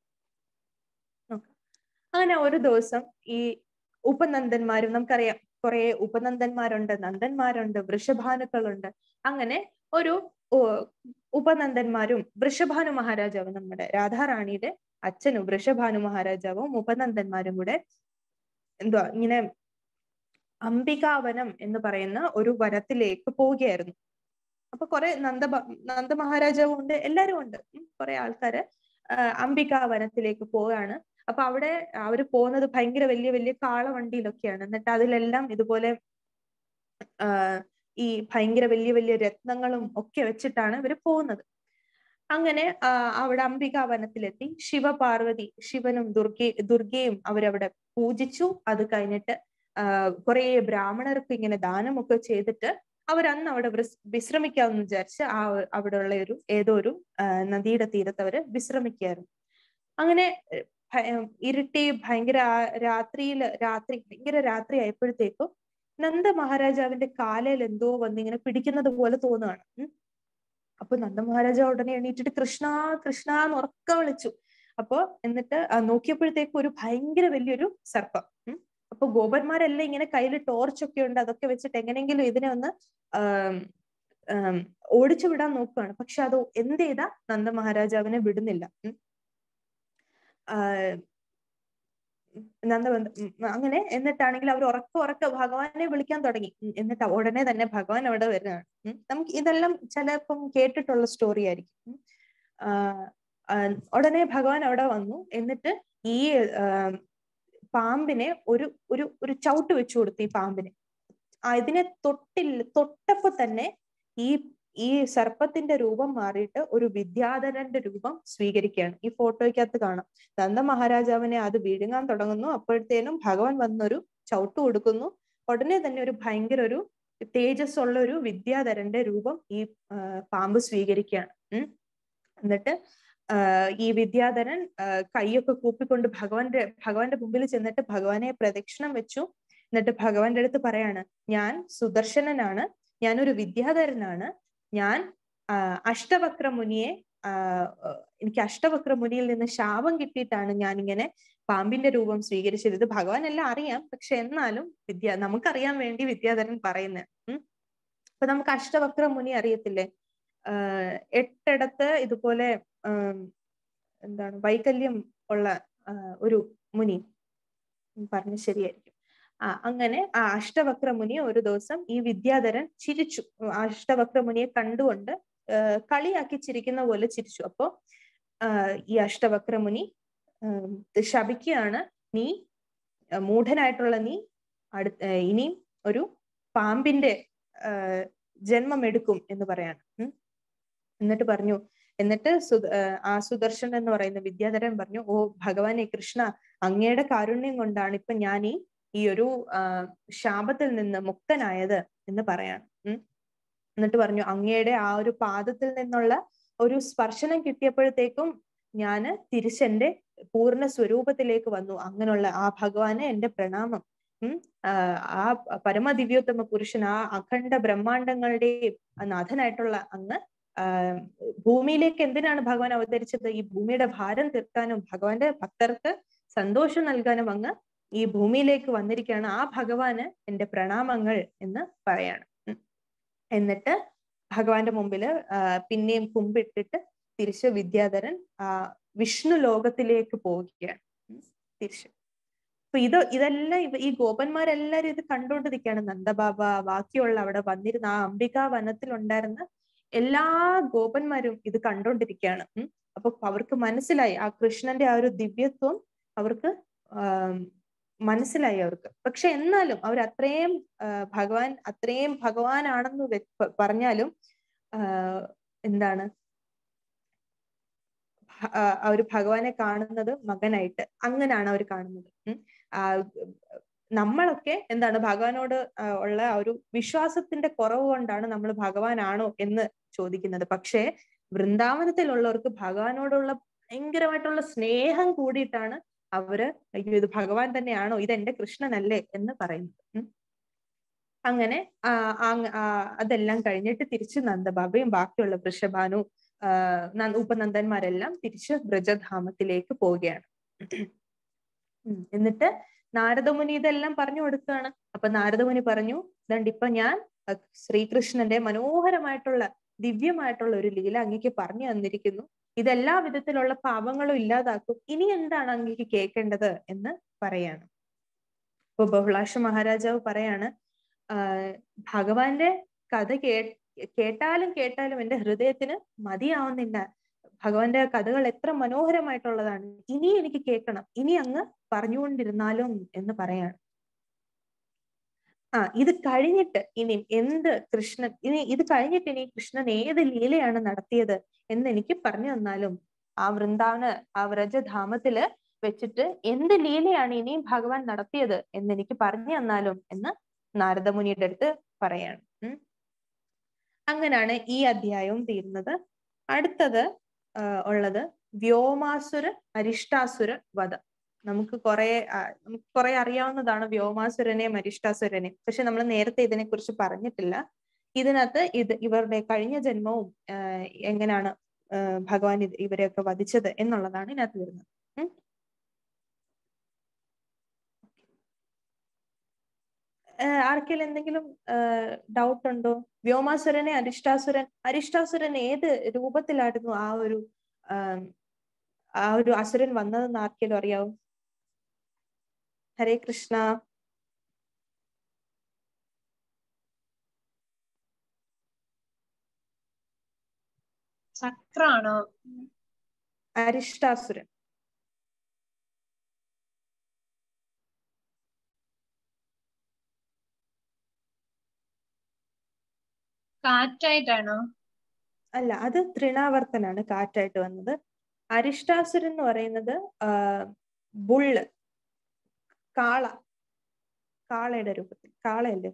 S1: അങ്ങനെ ഒരു ദിവസം ഈ ഉപനന്ദന്മാരും, നമുക്കറിയാം കുറെ ഉപനന്ദന്മാരുണ്ട്, നന്ദന്മാരുണ്ട്, വൃഷഭാനുക്കളുണ്ട്. അങ്ങനെ ഒരു ഉപനന്ദന്മാരും വൃഷഭാനു മഹാരാജാവും, നമ്മുടെ രാധാറാണിയുടെ അച്ഛനും വൃഷഭാനു മഹാരാജാവും ഉപനന്ദന്മാരും കൂടെ എന്തുവാ ഇങ്ങനെ അംബികാവനം എന്ന് പറയുന്ന ഒരു വനത്തിലേക്ക് പോവുകയായിരുന്നു. അപ്പൊ കുറെ നന്ദ മഹാരാജാവും ഉണ്ട്, എല്ലാരും ഉണ്ട്, കുറെ ആൾക്കാര് അംബികാവനത്തിലേക്ക് പോവുകയാണ്. അപ്പൊ അവിടെ അവര് പോകുന്നത് ഭയങ്കര വലിയ വലിയ കാളവണ്ടിയിലൊക്കെയാണ്. എന്നിട്ട് അതിലെല്ലാം ഇതുപോലെ ഈ ഭയങ്കര വലിയ വലിയ രത്നങ്ങളും ഒക്കെ വെച്ചിട്ടാണ് ഇവര് പോകുന്നത്. അങ്ങനെ അവിടെ അംബികാവനത്തിലെത്തി ശിവപാർവതി, ശിവനും ദുർഗയും അവരവിടെ പൂജിച്ചു. അത് കഴിഞ്ഞിട്ട് കുറെ ബ്രാഹ്മണർക്ക് ഇങ്ങനെ ദാനമൊക്കെ ചെയ്തിട്ട് അവരന്ന് അവിടെ വിശ്രമിക്കാമെന്ന് വിചാരിച്ച് അവിടെയുള്ള ഏതോ ഒരു നദിയുടെ തീരത്ത് അവര് വിശ്രമിക്കായിരുന്നു. അങ്ങനെ ഇരുട്ടി ഭയങ്കര രാത്രി ഭയങ്കര രാത്രി ആയപ്പോഴത്തേക്കും നന്ദ മഹാരാജാവിന്റെ കാലയിൽ എന്തോ വന്നിങ്ങനെ പിടിക്കുന്നത് പോലെ തോന്നുകയാണ്. അപ്പൊ നന്ദ മഹാരാജാവ് ഉടനെ എണീറ്റിട്ട് കൃഷ്ണ കൃഷ്ണ എന്ന് ഉറക്ക വിളിച്ചു. അപ്പൊ എന്നിട്ട് നോക്കിയപ്പോഴത്തേക്കും ഒരു ഭയങ്കര വലിയൊരു സർപ്പം. അപ്പൊ ഗോപന്മാരെല്ലാം ഇങ്ങനെ കയ്യിൽ ടോർച്ചൊക്കെ ഉണ്ട്, അതൊക്കെ വെച്ചിട്ട് എങ്ങനെയെങ്കിലും ഇതിനെ ഒന്ന് ഓടിച്ചു വിടാൻ നോക്കുകയാണ്. പക്ഷെ അത് എന്ത് ചെയ്താ നന്ദ മഹാരാജാവിനെ വിടുന്നില്ല. അങ്ങനെ എന്നിട്ടാണെങ്കിൽ അവർ ഉറക്ക ഭഗവാനെ വിളിക്കാൻ തുടങ്ങി. എന്നിട്ട് ഉടനെ തന്നെ ഭഗവാൻ അവിടെ വരുന്നതാണ്. നമുക്ക് ഇതെല്ലാം ചിലപ്പം കേട്ടിട്ടുള്ള സ്റ്റോറി ആയിരിക്കും. ഉടനെ ഭഗവാൻ അവിടെ വന്നു. എന്നിട്ട് ഈ പാമ്പിനെ ഒരു ചവിട്ട് വെച്ചു കൊടുത്തു. ഈ പാമ്പിനെ ഇതിനെ തൊട്ടപ്പോ തന്നെ ഈ സർപ്പത്തിന്റെ രൂപം മാറിയിട്ട് ഒരു വിദ്യാധരന്റെ രൂപം സ്വീകരിക്കുകയാണ്. ഈ ഫോട്ടോയ്ക്കകത്ത് കാണാം. നന്ദ മഹാരാജാവിനെ അത് വിഴുങ്ങാൻ തുടങ്ങുന്നു. അപ്പോഴത്തേനും ഭഗവാൻ വന്നൊരു ചവിട്ട് കൊടുക്കുന്നു. ഉടനെ തന്നെ ഒരു ഭയങ്കര ഒരു തേജസ് ഉള്ള ഒരു വിദ്യാധരന്റെ രൂപം ഈ പാമ്പ് സ്വീകരിക്കുകയാണ്. എന്നിട്ട് ഈ വിദ്യാധരൻ കൈയൊക്കെ കൂപ്പിക്കൊണ്ട് ഭഗവാന്റെ മുമ്പിൽ ചെന്നിട്ട് ഭഗവാനെ പ്രദക്ഷിണം വെച്ചു. എന്നിട്ട് ഭഗവാന്റെ അടുത്ത് പറയാണ്, ഞാൻ സുദർശനനാണ്, ഞാനൊരു വിദ്യാധരനാണ്, ഞാൻ അഷ്ടവക്ര മുനിയെ എനിക്ക് അഷ്ടവക്ര മുനിയിൽ നിന്ന് ശാപം കിട്ടിയിട്ടാണ് ഞാൻ ഇങ്ങനെ പാമ്പിന്റെ രൂപം സ്വീകരിച്ചത്. ഇത് ഭഗവാൻ എല്ലാം അറിയാം, പക്ഷെ എന്നാലും നമുക്കറിയാൻ വേണ്ടി വിദ്യാധരൻ പറയുന്നത്. അപ്പൊ നമുക്ക് അഷ്ടവക്ര മുനി അറിയത്തില്ലേ? 8 ഇതുപോലെ എന്താണ് വൈകല്യം ഉള്ള ഒരു മുനി, പറഞ്ഞ ശരിയായിരിക്കും. അങ്ങനെ ആ അഷ്ടവക്ര മുനിയെ ഒരു ദിവസം ഈ വിദ്യാധരൻ ചിരിച്ചു. അഷ്ടവക്ര മുനിയെ കണ്ടുകൊണ്ട് കളിയാക്കി ചിരിക്കുന്ന പോലെ ചിരിച്ചു. അപ്പോ ഈ അഷ്ടവക്ര മുനി ശപിക്കുകയാണ്, നീ മൂഢനായിട്ടുള്ള നീ ഇനിയും ഒരു പാമ്പിന്റെ ജന്മം എടുക്കും എന്ന് പറയാണ്. എന്നിട്ട് ആ സുദർശൻ എന്ന് പറയുന്ന വിദ്യാധരൻ പറഞ്ഞു, ഓ ഭഗവാനെ കൃഷ്ണ, അങ്ങയുടെ കാരുണ്യം കൊണ്ടാണ് ഇപ്പൊ ഞാൻ ഈ ഒരു ശാപത്തിൽ നിന്ന് മുക്തനായത് എന്ന് പറയാണ്. എന്നിട്ട് പറഞ്ഞു, അങ്ങയുടെ ആ ഒരു പാദത്തിൽ നിന്നുള്ള ഒരു സ്പർശനം കിട്ടിയപ്പോഴത്തേക്കും ഞാന് തിരിച്ചെന്റെ പൂർണ്ണ സ്വരൂപത്തിലേക്ക് വന്നു. അങ്ങനെയുള്ള ആ ഭഗവാന് എന്റെ പ്രണാമം. ആ പരമദിവ്യോത്തമ പുരുഷൻ, ആ അഖണ്ഡ ബ്രഹ്മാണ്ടങ്ങളുടെയും നാഥനായിട്ടുള്ള അങ്ങ് ഭൂമിയിലേക്ക് എന്തിനാണ് ഭഗവാൻ അവതരിച്ചത്? ഈ ഭൂമിയുടെ ഭാരം തീർക്കാനും ഭഗവാന്റെ ഭക്തർക്ക് സന്തോഷം നൽകാനും അങ്ങ് ഈ ഭൂമിയിലേക്ക് വന്നിരിക്കുകയാണ്. ആ ഭഗവാന് എന്റെ പ്രണാമങ്ങൾ എന്ന് പറയാണ്. എന്നിട്ട് ഭഗവാന്റെ മുമ്പില് പിന്നെയും കുമ്പിട്ടിട്ട് തിരിച്ച് വിദ്യാധരൻ വിഷ്ണു ലോകത്തിലേക്ക് പോവുകയാണ് തിരിച്ച്. അപ്പൊ ഇതെല്ലാം ഈ ഗോപന്മാരെല്ലാരും ഇത് കണ്ടുകൊണ്ടിരിക്കുകയാണ്. നന്ദബാബ, ബാക്കിയുള്ള അവിടെ വന്നിരുന്ന ആ അംബികാ വനത്തിൽ ഉണ്ടായിരുന്ന എല്ലാ ഗോപന്മാരും ഇത് കണ്ടുകൊണ്ടിരിക്കുകയാണ്. അപ്പൊ അവർക്ക് മനസ്സിലായി ആ കൃഷ്ണന്റെ ആ ഒരു ദിവ്യത്വം അവർക്ക് മനസ്സിലായി അവർക്ക്. പക്ഷെ എന്നാലും അവർ അത്രയും ഭഗവാനാണെന്ന് പറഞ്ഞാലും എന്താണ് അവർ ഭഗവാനെ കാണുന്നത് മകനായിട്ട്, അങ്ങനെയാണ് അവർ കാണുന്നത്. നമ്മളൊക്കെ എന്താണ് ഭഗവാനോട് ഉള്ള ഒരു വിശ്വാസത്തിന്റെ കുറവ് കൊണ്ടാണ് നമ്മൾ ഭഗവാനാണോ എന്ന് ചോദിക്കുന്നത്. പക്ഷേ വൃന്ദാവനത്തിലുള്ളവർക്ക് ഭഗവാനോടുള്ള ഭയങ്കരമായിട്ടുള്ള സ്നേഹം കൂടിയിട്ടാണ് അവര് അയ്യോ ഇത് ഭഗവാൻ തന്നെയാണോ, ഇത് എന്റെ കൃഷ്ണനല്ലേ എന്ന് പറയുന്നത്. അങ്ങനെ അതെല്ലാം കഴിഞ്ഞിട്ട് തിരിച്ച് നന്ദബാബയും ബാക്കിയുള്ള വൃഷഭാനു ഉപനന്ദന്മാരെല്ലാം തിരിച്ച് ബ്രജധാമത്തിലേക്ക് പോവുകയാണ്. എന്നിട്ട് നാരദമുനി ഇതെല്ലാം പറഞ്ഞു കൊടുക്കുകയാണ്. അപ്പൊ നാരദമുനി പറഞ്ഞു, ഇതണ്ട് ഇപ്പൊ ഞാൻ ശ്രീകൃഷ്ണന്റെ മനോഹരമായിട്ടുള്ള ദിവ്യമായിട്ടുള്ള ഒരു ലീല അങ്ങേക്ക് പറഞ്ഞു തന്നിരിക്കുന്നു. ഇതെല്ലാ വിധത്തിലുള്ള പാപങ്ങളും ഇല്ലാതാക്കും. ഇനി എന്താണ് അങ്ങേക്ക് കേൾക്കേണ്ടത് എന്ന് പറയാണ്. ഇപ്പൊ ബഹുളാശ മഹാരാജാവ് പറയാണ്, ഭഗവാന്റെ കഥ കേട്ടാലും എന്റെ ഹൃദയത്തിന് മതിയാവുന്നില്ല. ഭഗവാന്റെ കഥകൾ എത്ര മനോഹരമായിട്ടുള്ളതാണ്. ഇനി എനിക്ക് കേൾക്കണം, ഇനി അങ്ങ് പറഞ്ഞുകൊണ്ടിരുന്നാലും എന്ന് പറയാണ്. ഇത് കഴിഞ്ഞിട്ട് ഇനി ഇത് കഴിഞ്ഞിട്ട് ഇനി കൃഷ്ണൻ ഏത് ലീലയാണ് നടത്തിയത് എന്ന് എനിക്ക് പറഞ്ഞു തന്നാലും, ആ വ്രജധാമത്തില് വെച്ചിട്ട് എന്ത് ലീലയാണ് ഇനിയും ഭഗവാൻ നടത്തിയത് എന്ന് എനിക്ക് പറഞ്ഞു തന്നാലും എന്ന് നാരദമുനിയുടെ അടുത്ത് പറയാണ്. അങ്ങനെയാണ് ഈ അധ്യായവും തീരുന്നത്. അടുത്തത് ഉള്ളത് വ്യോമാസുര അരിഷ്ടാസുര വധം. നമുക്ക് കുറെ അറിയാവുന്നതാണ് വ്യോമാസുരനെയും അരിഷ്ടാസുരനെയും. പക്ഷെ നമ്മൾ നേരത്തെ ഇതിനെ കുറിച്ച് പറഞ്ഞിട്ടില്ല. ഇതിനകത്ത് ഇവരുടെ കഴിഞ്ഞ ജന്മവും എങ്ങനെയാണ് ഭഗവാൻ ഇവരെയൊക്കെ വധിച്ചത് എന്നുള്ളതാണ് ഇതിനകത്ത് വരുന്നത്. ആർക്കെങ്കിലും എന്തെങ്കിലും ഡൗട്ട് ഉണ്ടോ? വ്യോമാസുരനെ അരിഷ്ടാസുരൻ ഏത് രൂപത്തിലായിരുന്നു ആ ഒരു അസുരൻ വന്നതെന്ന് ആർക്കെങ്കിലും അറിയാവോ? ഹരേ കൃഷ്ണ.
S2: ചക്രാണോ?
S1: അരിഷ്ടാസുരൻ
S2: കാറ്റായിട്ടാണോ?
S1: അല്ല, അത് തൃണാവർത്തനാണ് കാറ്റായിട്ട് വന്നത്. അരിഷ്ടാസുരൻ എന്ന് പറയുന്നത് ബുള്ള്, കാളയുടെ രൂപത്തിൽ. കാളയല്ലേ?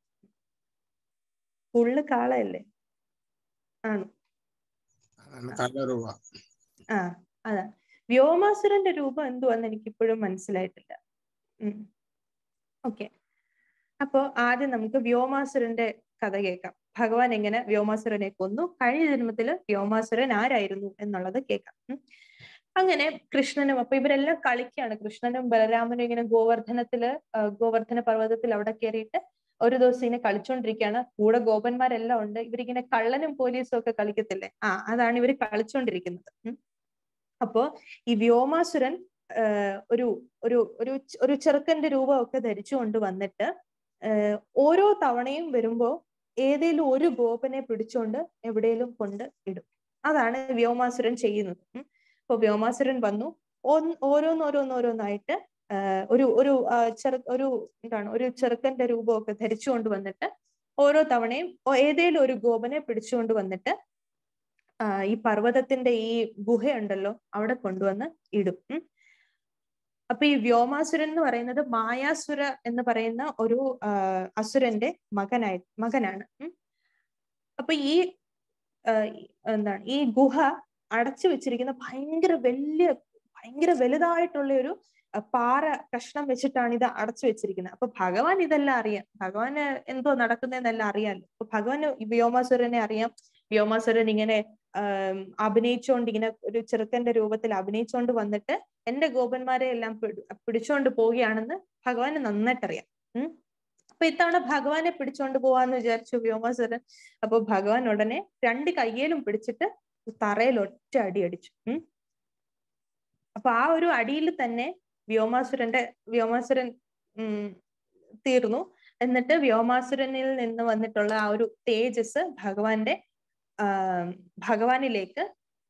S1: ബുള്ള് കാളയല്ലേ? ആണ്. അതാ. വ്യോമാസുരന്റെ രൂപം എന്തുവാന്ന് എനിക്കിപ്പോഴും മനസ്സിലായിട്ടില്ല. ഓക്കെ, അപ്പോ ആദ്യം നമുക്ക് വ്യോമാസുരന്റെ കഥ കേൾക്കാം. ഭഗവാൻ എങ്ങനെ വ്യോമാസുരനെ കൊന്നു, കഴിഞ്ഞ ജന്മത്തില് വ്യോമാസുരൻ ആരായിരുന്നു എന്നുള്ളത് കേൾക്കാം. അങ്ങനെ കൃഷ്ണനും, അപ്പൊ ഇവരെല്ലാം കളിക്കുകയാണ്. കൃഷ്ണനും ബലരാമനും ഇങ്ങനെ ഗോവർദ്ധന പർവ്വതത്തിൽ അവിടെ കയറിയിട്ട് ഒരു ദിവസം ഇങ്ങനെ കളിച്ചോണ്ടിരിക്കുകയാണ്. കൂടെ ഗോപന്മാരെല്ലാം ഉണ്ട്. ഇവരിങ്ങനെ കള്ളനും പോലീസും ഒക്കെ കളിക്കത്തില്ലേ, അതാണ് ഇവര് കളിച്ചോണ്ടിരിക്കുന്നത്. അപ്പോ ഈ വ്യോമാസുരൻ ഒരു ഒരു ഒരു ചെറുക്കന്റെ രൂപമൊക്കെ ധരിച്ചുകൊണ്ട് വന്നിട്ട് ഓരോ തവണയും വരുമ്പോ ഏതേലും ഒരു ഗോപനെ പിടിച്ചോണ്ട് എവിടെയെങ്കിലും കൊണ്ട് ഇടും. അതാണ് വ്യോമാസുരൻ ചെയ്യുന്നത്. അപ്പൊ വ്യോമാസുരൻ വന്നു ഓരോന്നോരോന്നായിട്ട് ഒരു ചെറുക്കന്റെ രൂപമൊക്കെ ധരിച്ചുകൊണ്ട് വന്നിട്ട് ഓരോ തവണയും ഏതേലും ഒരു ഗോപനെ പിടിച്ചുകൊണ്ട് വന്നിട്ട് ഈ പർവ്വതത്തിന്റെ ഈ ഗുഹയുണ്ടല്ലോ അവിടെ കൊണ്ടുവന്ന് ഇടും. അപ്പൊ ഈ വ്യോമാസുരൻ എന്ന് പറയുന്നത് മായാസുര എന്ന് പറയുന്ന ഒരു അസുരന്റെ മകനാണ്. അപ്പൊ ഈ ഗുഹ അടച്ചു വെച്ചിരിക്കുന്ന ഭയങ്കര വലുതായിട്ടുള്ള ഒരു പാറ കഷ്ണം വെച്ചിട്ടാണ് ഇത് അടച്ചു വെച്ചിരിക്കുന്നത്. അപ്പൊ ഭഗവാൻ ഇതെല്ലാം അറിയാം. ഭഗവാന് എന്തോ നടക്കുന്നതെന്നെല്ലാം അറിയാമല്ലോ. അപ്പൊ ഭഗവാന് വ്യോമാസുരനെ അറിയാം. വ്യോമാസുരൻ ഇങ്ങനെ അഭിനയിച്ചുകൊണ്ട്, ഇങ്ങനെ ഒരു ചെറുക്കന്റെ രൂപത്തിൽ അഭിനയിച്ചുകൊണ്ട് വന്നിട്ട് എന്റെ ഗോപന്മാരെ എല്ലാം പിടിച്ചോണ്ട് പോവുകയാണെന്ന് ഭഗവാന് നന്നായിട്ടറിയാം. അപ്പൊ ഇത്തവണ ഭഗവാനെ പിടിച്ചോണ്ട് പോവാന്ന് വിചാരിച്ചു വ്യോമാസുരൻ. അപ്പൊ ഭഗവാൻ ഉടനെ രണ്ട് കയ്യിലും പിടിച്ചിട്ട് തറയിൽ ഒറ്റ അടി അടിച്ചു. അപ്പൊ ആ ഒരു അടിയിൽ തന്നെ വ്യോമാസുരൻ തീർന്നു. എന്നിട്ട് വ്യോമാസുരനിൽ നിന്ന് വന്നിട്ടുള്ള ആ ഒരു തേജസ് ഭഗവാനിലേക്ക്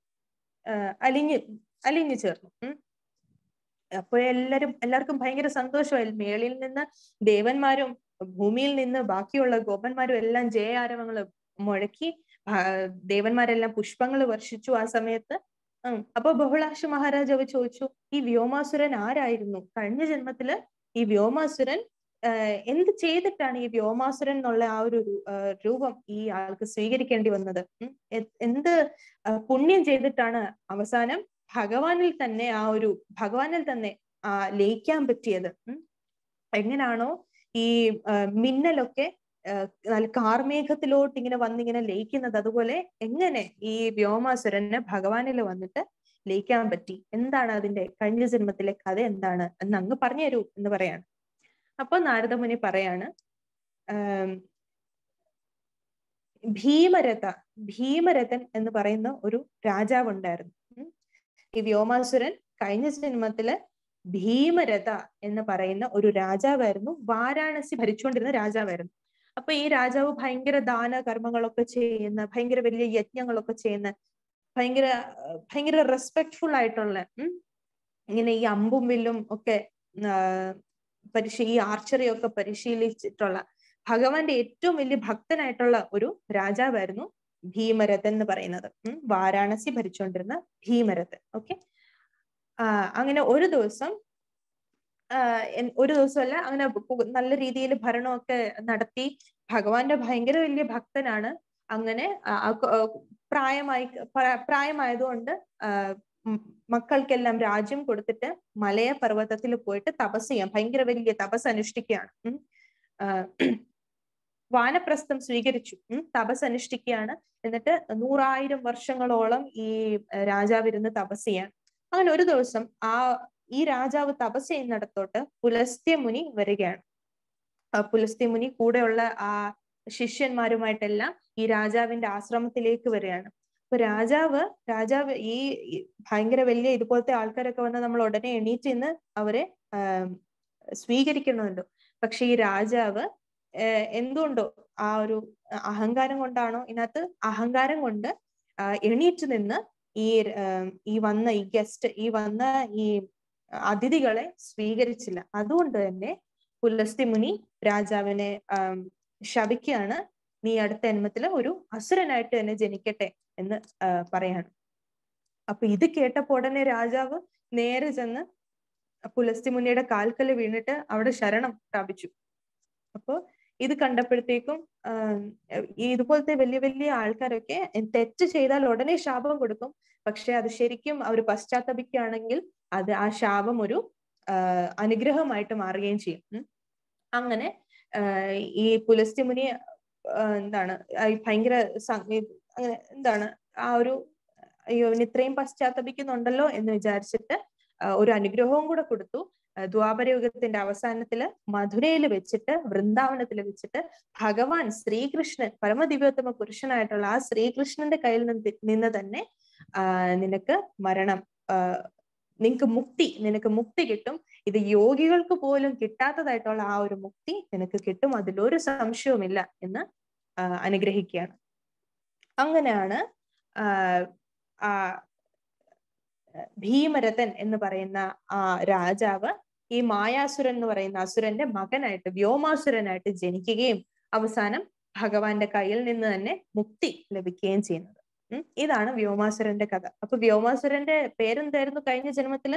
S1: അലിഞ്ഞു ചേർന്നു. അപ്പൊ എല്ലാവർക്കും ഭയങ്കര സന്തോഷമായി. മേളിൽ നിന്ന് ദേവന്മാരും ഭൂമിയിൽ നിന്ന് ബാക്കിയുള്ള ഗോപന്മാരും എല്ലാം ജയാരവങ്ങൾ മുഴക്കി. ദേവന്മാരെല്ലാം പുഷ്പങ്ങൾ വർഷിച്ചു ആ സമയത്ത്. അപ്പൊ ബഹുളാശ മഹാരാജാവ് ചോദിച്ചു, ഈ വ്യോമാസുരൻ ആരായിരുന്നു? കഴിഞ്ഞ ജന്മത്തില് ഈ വ്യോമാസുരൻ എന്ത് ചെയ്തിട്ടാണ് ഈ വ്യോമാസുരൻ എന്നുള്ള ആ ഒരു രൂപം ഈ ആൾക്ക് സ്വീകരിക്കേണ്ടി വന്നത്? എന്ത് പുണ്യം ചെയ്തിട്ടാണ് അവസാനം ഭഗവാനിൽ തന്നെ ലയിക്കാൻ പറ്റിയത്? എങ്ങനാണോ ഈ മിന്നലൊക്കെ നല്ല കാർമേഘത്തിലോട്ട് ഇങ്ങനെ വന്നിങ്ങനെ ലയിക്കുന്നത്. അതുപോലെ എങ്ങനെ ഈ വ്യോമാസുരന് ഭഗവാനിൽ വന്നിട്ട് ലയിക്കാൻ പറ്റി? എന്താണ് അതിന്റെ കഴിഞ്ഞ ജന്മത്തിലെ കഥ എന്താണ് എന്ന് അങ്ങ് പറഞ്ഞു തരൂ എന്ന് പറയാണ്. അപ്പൊ നാരദമുനി പറയാണ്, ഭീമരഥൻ എന്ന് പറയുന്ന ഒരു രാജാവ് ഉണ്ടായിരുന്നു. ഈ വ്യോമാസുരൻ കഴിഞ്ഞ ജന്മത്തില് ഭീമരഥ എന്ന് പറയുന്ന ഒരു രാജാവായിരുന്നു, വാരാണസി ഭരിച്ചുകൊണ്ടിരുന്ന രാജാവായിരുന്നു. അപ്പൊ ഈ രാജാവ് ഭയങ്കര ദാന കർമ്മങ്ങളൊക്കെ ചെയ്യുന്ന, ഭയങ്കര വലിയ യജ്ഞങ്ങളൊക്കെ ചെയ്യുന്ന, ഭയങ്കര റെസ്പെക്ട്ഫുൾ ആയിട്ടുള്ള, ഇങ്ങനെ ഈ അമ്പും വില്ലും ഒക്കെ ഈ ആർച്ചറി ഒക്കെ പരിശീലിച്ചിട്ടുള്ള, ഭഗവാന്റെ ഏറ്റവും വലിയ ഭക്തനായിട്ടുള്ള ഒരു രാജാവായിരുന്നു ഭീമരഥൻ എന്ന് പറയുന്നത്. വാരാണസി ഭരിച്ചുകൊണ്ടിരുന്ന ഭീമരഥൻ. ഓക്കെ. അങ്ങനെ ഒരു ദിവസമല്ല, അങ്ങനെ നല്ല രീതിയിൽ ഭരണമൊക്കെ നടത്തി, ഭഗവാന്റെ ഭയങ്കര വലിയ ഭക്തനാണ്. അങ്ങനെ പ്രായമായതുകൊണ്ട് മക്കൾക്കെല്ലാം രാജ്യം കൊടുത്തിട്ട് മലയ പർവ്വതത്തിൽ പോയിട്ട് തപസ് ചെയ്യാം, ഭയങ്കര വലിയ തപസ് അനുഷ്ഠിക്കുകയാണ്. വാനപ്രസ്ഥം സ്വീകരിച്ചു, തപസ് അനുഷ്ഠിക്കുകയാണ്. എന്നിട്ട് 100,000 വർഷങ്ങളോളം ഈ രാജാവ് ഇരുന്ന് തപസ് ചെയ്യാൻ. അങ്ങനെ ഒരു ദിവസം ഈ രാജാവ് തപസ് ചെയ്യുന്നിടത്തോട്ട് പുലസ്ത്യമുനി വരികയാണ്. പുലസ്ത്യമുനി കൂടെയുള്ള ആ ശിഷ്യന്മാരുമായിട്ടെല്ലാം ഈ രാജാവിന്റെ ആശ്രമത്തിലേക്ക് വരികയാണ്. അപ്പൊ രാജാവ് ഈ ഭയങ്കര വലിയ ഇതുപോലത്തെ ആൾക്കാരൊക്കെ വന്ന് നമ്മൾ ഉടനെ എണീറ്റ് നിന്ന് അവരെ സ്വീകരിക്കണമല്ലോ. പക്ഷെ ഈ രാജാവ് എന്തുകൊണ്ടോ ആ ഒരു അഹങ്കാരം കൊണ്ടാണോ, ഇതിനകത്ത് അഹങ്കാരം കൊണ്ട് എണീറ്റ് നിന്ന് ഈ വന്ന ഈ അതിഥികളെ സ്വീകരിച്ചില്ല. അതുകൊണ്ട് തന്നെ പുലസ്ത്യമുനി രാജാവിനെ ശപിക്കുകയാണ്, നീ അടുത്ത ജന്മത്തില് ഒരു അസുരനായിട്ട് തന്നെ ജനിക്കട്ടെ എന്ന് പറയാണ്. അപ്പൊ ഇത് കേട്ടപ്പോ ഉടനെ രാജാവ് നേരെ ചെന്ന് പുലസ്ത്യമുനിയുടെ കാൽക്കല് വീണിട്ട് അവിടെ ശരണം പ്രാപിച്ചു. അപ്പൊ ഇത് കണ്ടപ്പോഴത്തേക്കും ഇതുപോലത്തെ വലിയ വലിയ ആൾക്കാരൊക്കെ തെറ്റ് ചെയ്താൽ ഉടനെ ശാപം കൊടുക്കും. പക്ഷെ അത് ശരിക്കും അവർ പശ്ചാത്തപിക്കുകയാണെങ്കിൽ ആ ശാപം ഒരു അനുഗ്രഹമായിട്ട് മാറുകയും ചെയ്യും. അങ്ങനെ ഈ പുലസ്ത്യമുനി ഭയങ്കര അങ്ങനെ ആ ഒരു അയ്യോ ഇത്രയും പശ്ചാത്തപിക്കുന്നുണ്ടല്ലോ എന്ന് വിചാരിച്ചിട്ട് ഒരു അനുഗ്രഹവും കൂടെ കൊടുത്തു. ദ്വാപരയുഗത്തിന്റെ അവസാനത്തില് മധുരയിൽ വെച്ചിട്ട്, വൃന്ദാവനത്തിൽ വെച്ചിട്ട് ഭഗവാൻ ശ്രീകൃഷ്ണൻ, പരമദിവ്യോത്തമ പുരുഷനായിട്ടുള്ള ആ ശ്രീകൃഷ്ണന്റെ കയ്യിൽ നിന്ന് തന്നെ നിനക്ക് നിനക്ക് മുക്തി കിട്ടും. ഇത് യോഗികൾക്ക് പോലും കിട്ടാത്തതായിട്ടുള്ള ആ ഒരു മുക്തി നിനക്ക് കിട്ടും, അതിലൊരു സംശയവുമില്ല എന്ന് അനുഗ്രഹിക്കുകയാണ്. അങ്ങനെയാണ് ഭീമരഥൻ എന്ന് പറയുന്ന ആ രാജാവ് ഈ മായാസുരൻ എന്ന് പറയുന്ന അസുരന്റെ മകനായിട്ട്, വ്യോമാസുരനായിട്ട് ജനിക്കുകയും അവസാനം ഭഗവാന്റെ കയ്യിൽ നിന്ന് തന്നെ മുക്തി ലഭിക്കുകയും ചെയ്യുന്നത്. ഇതാണ് വ്യോമാസുരന്റെ കഥ. അപ്പൊ വ്യോമാസുരന്റെ പേരെന്തായിരുന്നു കഴിഞ്ഞ ജന്മത്തില്?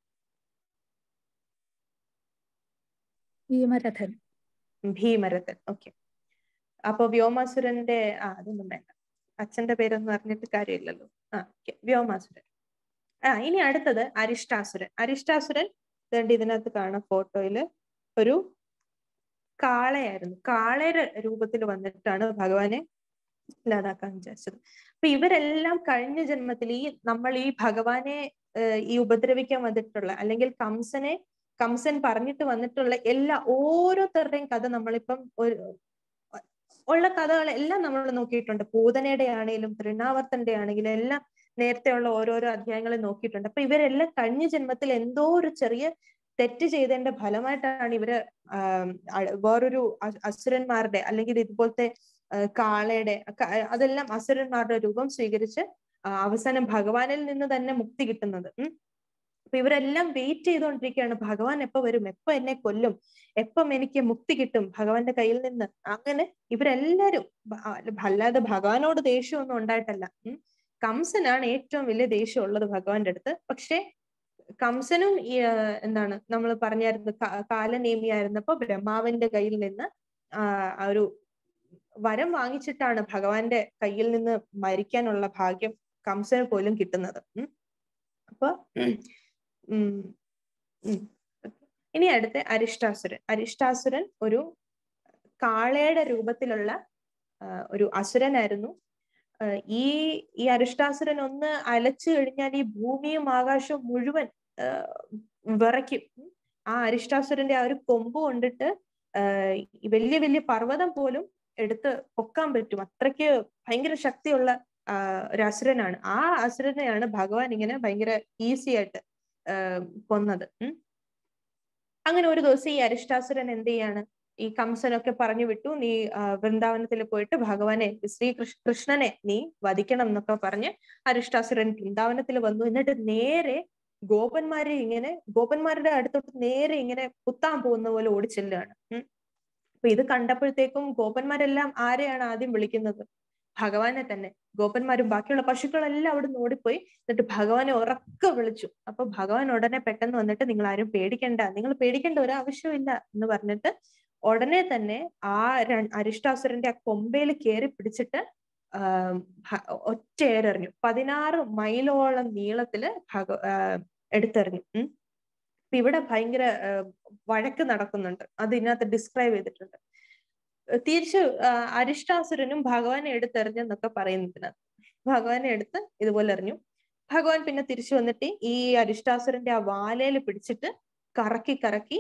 S1: ഭീമരഥൻ. ഓക്കെ. അപ്പൊ വ്യോമാസുരന്റെ അതൊന്നും വേണ്ട, അച്ഛന്റെ പേരൊന്നും അറിഞ്ഞിട്ട് കാര്യമില്ലല്ലോ. വ്യോമാസുരൻ. ഇനി അടുത്തത് അരിഷ്ടാസുരൻ. അരിഷ്ടാസുരൻ ഇതിനകത്ത് കാണാം ഫോട്ടോയില് ഒരു കാളയായിരുന്നു. കാളയുടെ രൂപത്തിൽ വന്നിട്ടാണ് ഭഗവാനെ ഇല്ലാതാക്കാൻ വിചാരിച്ചത്. അപ്പൊ ഇവരെല്ലാം കഴിഞ്ഞ ജന്മത്തിൽ നമ്മൾ ഈ ഭഗവാനെ ഈ ഉപദ്രവിക്കാൻ വന്നിട്ടുള്ള, അല്ലെങ്കിൽ കംസൻ പറഞ്ഞിട്ട് വന്നിട്ടുള്ള ഓരോരുത്തരുടെയും കഥ നമ്മളിപ്പം ഉള്ള കഥകളെല്ലാം നമ്മൾ നോക്കിയിട്ടുണ്ട്. പൂതനയുടെ ആണെങ്കിലും തൃണാവർത്തന്റെ ആണെങ്കിലും എല്ലാം നേരത്തെ ഉള്ള ഓരോരോ അധ്യായങ്ങളെ നോക്കിയിട്ടുണ്ട്. അപ്പൊ ഇവരെല്ലാം കഴിഞ്ഞ ജന്മത്തിൽ എന്തോ ഒരു ചെറിയ തെറ്റ് ചെയ്തതിന്റെ ഫലമായിട്ടാണ് ഇവര് വേറൊരു അസുരന്മാരുടെ, അല്ലെങ്കിൽ ഇതുപോലത്തെ കാളയുടെ, അതെല്ലാം അസുരന്മാരുടെ രൂപം സ്വീകരിച്ച് അവസാനം ഭഗവാനിൽ നിന്ന് തന്നെ മുക്തി കിട്ടുന്നത്. അപ്പൊ ഇവരെല്ലാം വെയിറ്റ് ചെയ്തുകൊണ്ടിരിക്കുകയാണ്, ഭഗവാൻ എപ്പോ വരും, എപ്പോ എന്നെ കൊല്ലും, എപ്പം എനിക്ക് മുക്തി കിട്ടും ഭഗവാന്റെ കയ്യിൽ നിന്ന്. അങ്ങനെ ഇവരെല്ലാരും, അല്ലാതെ ഭഗവാനോട് ദേഷ്യമൊന്നും ഉണ്ടായിട്ടല്ല. കംസനാണ് ഏറ്റവും വലിയ ദേഷ്യം ഉള്ളത് ഭഗവാന്റെ അടുത്ത്. പക്ഷെ കംസനും നമ്മൾ പറഞ്ഞായിരുന്നു, കാലനേമിയായിരുന്നപ്പോ ബ്രഹ്മാവിന്റെ കയ്യിൽ നിന്ന് ഒരു വരം വാങ്ങിച്ചിട്ടാണ് ഭഗവാന്റെ കയ്യിൽ നിന്ന് മരിക്കാനുള്ള ഭാഗ്യം കംസന് പോലും കിട്ടുന്നത്. അപ്പൊ ഇനി അടുത്ത അരിഷ്ടാസുരൻ. അരിഷ്ടാസുരൻ ഒരു കാളയുടെ രൂപത്തിലുള്ള ഒരു അസുരനായിരുന്നു. ഈ അരിഷ്ടാസുരൻ ഒന്ന് അലച്ചു കഴിഞ്ഞാൽ ഈ ഭൂമിയും ആകാശവും മുഴുവൻ വിറയ്ക്കും. ആ അരിഷ്ടാസുരന്റെ ആ ഒരു കൊമ്പ് കൊണ്ടിട്ട് വലിയ വലിയ പർവ്വതം പോലും എടുത്ത് പൊക്കാൻ പറ്റും. അത്രയ്ക്ക് ഭയങ്കര ശക്തിയുള്ള ഒരു അസുരനാണ്. ആ അസുരനെയാണ് ഭഗവാൻ ഇങ്ങനെ ഭയങ്കര ഈസി ആയിട്ട് കൊന്നത്. അങ്ങനെ ഒരു ദിവസം ഈ അരിഷ്ടാസുരൻ എന്ത് ചെയ്യാണ്, ഈ കംസനൊക്കെ പറഞ്ഞു വിട്ടു, നീ വൃന്ദാവനത്തിൽ പോയിട്ട് ഭഗവാനെ കൃഷ്ണനെ നീ വധിക്കണം എന്നൊക്കെ പറഞ്ഞ് അരിഷ്ടാസുരൻ വൃന്ദാവനത്തിൽ വന്നു. എന്നിട്ട് നേരെ ഗോപന്മാരുടെ അടുത്തോട്ട് നേരെ ഇങ്ങനെ കുത്താൻ പോകുന്ന പോലെ ഓടിച്ചെല്ലുകയാണ്. അപ്പൊ ഇത് കണ്ടപ്പോഴത്തേക്കും ഗോപന്മാരെല്ലാം ആരെയാണ് ആദ്യം വിളിക്കുന്നത്? ഭഗവാനെ തന്നെ. ഗോപന്മാരും ബാക്കിയുള്ള പശുക്കളെല്ലാം അവിടെ നിന്ന് ഓടിപ്പോയി. എന്നിട്ട് ഭഗവാനെ ഉറക്കെ വിളിച്ചു. അപ്പൊ ഭഗവാൻ ഉടനെ പെട്ടെന്ന് വന്നിട്ട്, നിങ്ങൾ ആരും പേടിക്കണ്ട, നിങ്ങൾ പേടിക്കേണ്ട ഒരു ആവശ്യമില്ല എന്ന് പറഞ്ഞിട്ട് ഉടനെ തന്നെ ആ അരിഷ്ടാസുരന്റെ ആ കൊമ്പയിൽ കയറി പിടിച്ചിട്ട് ഒറ്റയേറെറിഞ്ഞു. 16 മൈലോളം നീളത്തില് എടുത്തെറിഞ്ഞു. അപ്പൊ ഇവിടെ ഭയങ്കര വഴക്ക് നടക്കുന്നുണ്ട്. അത് ഇതിനകത്ത് ഡിസ്ക്രൈബ് ചെയ്തിട്ടുണ്ട്. തിരിച്ച് അരിഷ്ടാസുരനും ഭഗവാനെ എടുത്തെറിഞ്ഞെന്നൊക്കെ പറയുന്നതിനകത്ത് ഭഗവാനെ എടുത്ത് ഇതുപോലെ എറിഞ്ഞു. ഭഗവാൻ പിന്നെ തിരിച്ചു വന്നിട്ട് ഈ അരിഷ്ടാസുരന്റെ ആ വാലയിൽ പിടിച്ചിട്ട് കറക്കി കറക്കി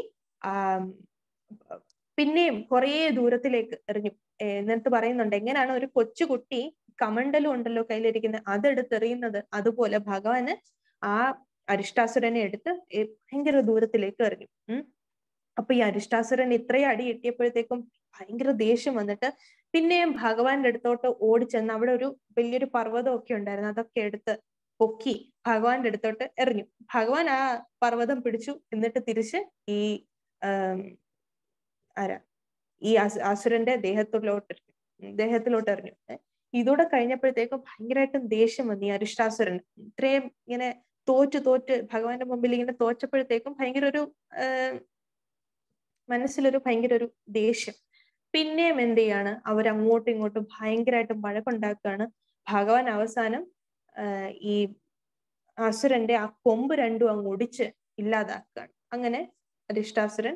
S1: പിന്നെയും കുറേ ദൂരത്തിലേക്ക് എറിഞ്ഞു. എന്നിട്ട് പറയുന്നുണ്ട്, എങ്ങനെയാണ് ഒരു കൊച്ചുകുട്ടി കമണ്ടലും ഉണ്ടല്ലോ കയ്യിലിരിക്കുന്നത്, അതെടുത്തെറിയുന്നത്, അതുപോലെ ഭഗവാന് ആ അരിഷ്ടാസുരനെ എടുത്ത് ഭയങ്കര ദൂരത്തിലേക്ക് എറിഞ്ഞു. അപ്പൊ ഈ അരിഷ്ടാസുരൻ ഇത്രയും അടി കിട്ടിയപ്പോഴത്തേക്കും ഭയങ്കര ദേഷ്യം വന്നിട്ട് പിന്നെയും ഭഗവാന്റെ അടുത്തോട്ട് ഓടിച്ചെന്ന് അവിടെ ഒരു വലിയൊരു പർവ്വതം ഒക്കെ ഉണ്ടായിരുന്നു, അതൊക്കെ എടുത്ത് പൊക്കി ഭഗവാന്റെ അടുത്തോട്ട് എറിഞ്ഞു. ഭഗവാൻ ആ പർവ്വതം പിടിച്ചു. എന്നിട്ട് തിരിച്ച് ഈ അസുരന്റെ ദേഹത്തിലോട്ട് എറിഞ്ഞു. ഇതോടെ കഴിഞ്ഞപ്പോഴത്തേക്കും ഭയങ്കരമായിട്ടും ദേഷ്യം വന്നു ഈ അരിഷ്ടാസുരൻ. ഇത്രയും ഇങ്ങനെ തോറ്റ് ഭഗവാന്റെ മുമ്പിൽ ഇങ്ങനെ തോറ്റപ്പോഴത്തേക്കും ഭയങ്കര ഒരു മനസ്സിലൊരു ഭയങ്കര ഒരു ദേഷ്യം. പിന്നെയും എന്ത് ചെയ്യാണ്, അവരങ്ങോട്ടും ഇങ്ങോട്ടും ഭയങ്കരമായിട്ടും വഴക്കുണ്ടാക്കുകയാണ്. ഭഗവാൻ അവസാനം ഈ അസുരന്റെ ആ കൊമ്പ് രണ്ടും അങ്ങ് ഒടിച്ച് ഇല്ലാതാക്കുകയാണ്. അങ്ങനെ അരിഷ്ടാസുരൻ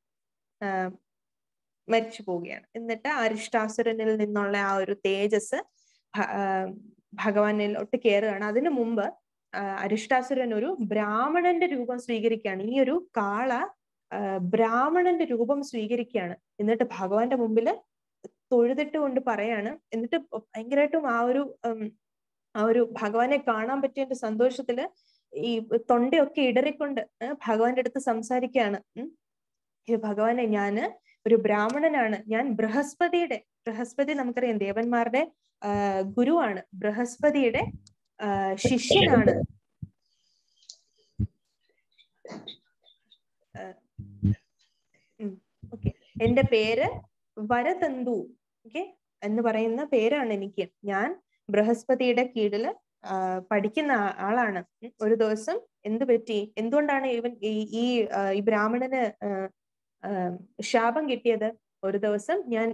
S1: മരിച്ചു പോവുകയാണ്. എന്നിട്ട് അരിഷ്ടാസുരനിൽ നിന്നുള്ള ആ ഒരു തേജസ് ഭഗവാനിലോട്ട് കയറുകയാണ്. അതിനു മുമ്പ് അരിഷ്ടാസുരൻ ഒരു ബ്രാഹ്മണന്റെ രൂപം സ്വീകരിക്കുകയാണ്. ഈ ഒരു കാള ബ്രാഹ്മണന്റെ രൂപം സ്വീകരിക്കുകയാണ്. എന്നിട്ട് ഭഗവാന്റെ മുമ്പിൽ തൊഴുതിട്ട് കൊണ്ട് പറയാണ്. എന്നിട്ട് ഭയങ്കരമായിട്ടും ആ ഒരു ഭഗവാനെ കാണാൻ പറ്റിയതിന്റെ സന്തോഷത്തില് ഈ തൊണ്ടയൊക്കെ ഇടറിക്കൊണ്ട് ഭഗവാന്റെ അടുത്ത് സംസാരിക്കുകയാണ്. ഭഗവാനെ, ഞാന് ഒരു ബ്രാഹ്മണനാണ്. ഞാൻ ബൃഹസ്പതി നമുക്കറിയാം ദേവന്മാരുടെ ഗുരുവാണ്. ബൃഹസ്പതിയുടെ ശിഷ്യനാണ്. ഓക്കെ, എന്റെ പേര് വരതന്തു എന്ന് പറയുന്ന പേരാണ് എനിക്ക്. ഞാൻ ബൃഹസ്പതിയുടെ കീഴില് പഠിക്കുന്ന ആളാണ്. ഒരു ദിവസം എന്ത് പറ്റി, എന്തുകൊണ്ടാണ് ഈ ബ്രാഹ്മണന് ശാപം കിട്ടിയത്? ഒരു ദിവസം ഞാൻ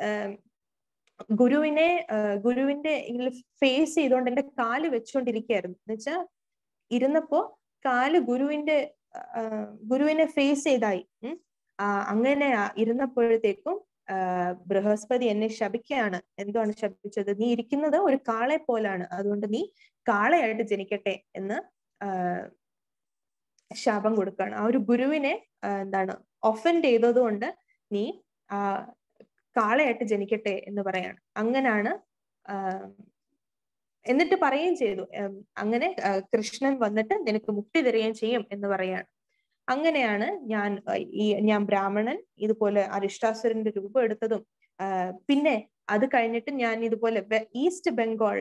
S1: ഗുരുവിന്റെ ഫേസ് ചെയ്തുകൊണ്ട് എന്റെ കാല് വെച്ചുകൊണ്ടിരിക്കുകയായിരുന്നു. എന്നുവെച്ചാ ഇരുന്നപ്പോ കാല് ഗുരുവിനെ ഫേസ് ചെയ്തായി. അങ്ങനെ ഇരുന്നപ്പോഴത്തേക്കും ബൃഹസ്പതി എന്നെ ശപിക്കുകയാണ്. എന്താണ് ശപിച്ചത്? നീ ഇരിക്കുന്നത് ഒരു കാളെ പോലാണ്, അതുകൊണ്ട് നീ കാളയായിട്ട് ജനിക്കട്ടെ എന്ന് ശാപം കൊടുക്കുകയാണ്. ആ ഒരു ഗുരുവിനെ ഒഫൻഡ് ചെയ്തത് കൊണ്ട് നീ കാളയായിട്ട് ജനിക്കട്ടെ എന്ന് പറയാണ്. അങ്ങനാണ്. എന്നിട്ട് പറയുകയും ചെയ്തു, അങ്ങനെ കൃഷ്ണൻ വന്നിട്ട് നിനക്ക് മുക്തി തരികയും ചെയ്യും എന്ന് പറയാണ്. അങ്ങനെയാണ് ഞാൻ ബ്രാഹ്മണൻ ഇതുപോലെ അരിഷ്ടാസുരന്റെ രൂപം എടുത്തതും. പിന്നെ അത് കഴിഞ്ഞിട്ട് ഞാൻ ഇതുപോലെ ഈസ്റ്റ്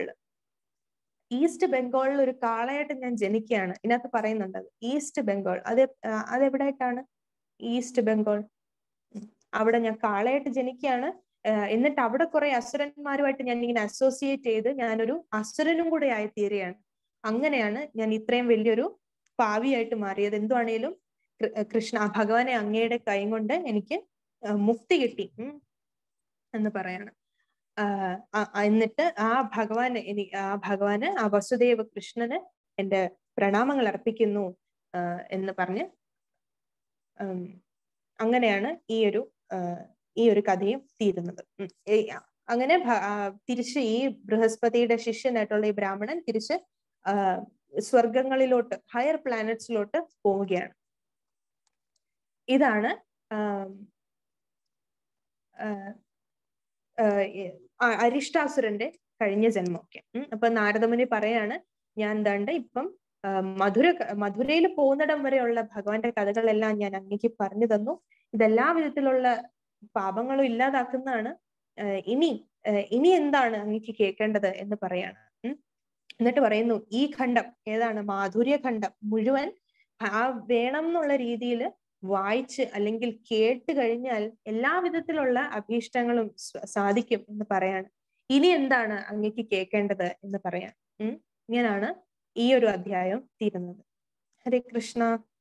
S1: ബംഗാളിൽ ഒരു കാളയായിട്ട് ഞാൻ ജനിക്കുകയാണ്. ഇതിനകത്ത് പറയുന്നുണ്ട് ഈസ്റ്റ് ബംഗാൾ. അതെവിടായിട്ടാണ് ഈസ്റ്റ് ബംഗാൾ? അവിടെ ഞാൻ കാളയായിട്ട് ജനിക്കുകയാണ്. എന്നിട്ട് അവിടെ കുറെ അസുരന്മാരുമായിട്ട് ഞാൻ ഇങ്ങനെ അസോസിയേറ്റ് ചെയ്ത് ഞാനൊരു അസുരനും കൂടെ ആയി തീരുകയാണ്. അങ്ങനെയാണ് ഞാൻ ഇത്രയും വലിയൊരു പാവിയായിട്ട് മാറിയത്. എന്തുവാണേലും ഭഗവാനെ അങ്ങയുടെ കൈ കൊണ്ട് എനിക്ക് മുക്തി കിട്ടി എന്ന് പറയാണ്. എന്നിട്ട് ആ ഭഗവാന് ആ വസുദേവ കൃഷ്ണന് എന്റെ പ്രണാമങ്ങൾ അർപ്പിക്കുന്നു എന്ന് പറഞ്ഞ് അങ്ങനെയാണ് ഈ ഒരു ഈ ഒരു കഥയും തീരുന്നത്. അങ്ങനെ തിരിച്ച് ഈ ബൃഹസ്പതിയുടെ ശിഷ്യനായിട്ടുള്ള ഈ ബ്രാഹ്മണൻ തിരിച്ച് സ്വർഗങ്ങളിലോട്ട്, ഹയർ പ്ലാനറ്റ്സിലോട്ട് പോവുകയാണ്. ഇതാണ് അരിഷ്ടാസുരന്റെ കഴിഞ്ഞ ജന്മമൊക്കെ. അപ്പൊ നാരദമുനി പറയാണ്, ഞാൻ ദണ്ട് ഇപ്പം മധുരയിൽ പോകുന്നിടം വരെയുള്ള ഭഗവാന്റെ കഥകളെല്ലാം ഞാൻ അങ്ങേക്ക് പറഞ്ഞു തന്നു. ഇതെല്ലാ വിധത്തിലുള്ള പാപങ്ങളും ഇല്ലാതാക്കുന്നതാണ്. ഇനി എന്താണ് അങ്ങേക്ക് കേൾക്കേണ്ടത് എന്ന് പറയാണ്. എന്നിട്ട് പറയുന്നു, ഈ ഖണ്ഡം ഏതാണ്, മാധുര്യ ഖണ്ഡം മുഴുവൻ വേണം എന്നുള്ള രീതിയിൽ വായിച്ച് അല്ലെങ്കിൽ കേട്ട് കഴിഞ്ഞാൽ എല്ലാ വിധത്തിലുള്ള അഭീഷ്ടങ്ങളും സാധിക്കും എന്ന് പറയാണ്. ഇനി എന്താണ് അങ്ങേക്ക് കേൾക്കേണ്ടത് എന്ന് പറയാൻ. ഇങ്ങനെയാണ് ഈ ഒരു അധ്യായം തീരുന്നത്. ഹരേ കൃഷ്ണ.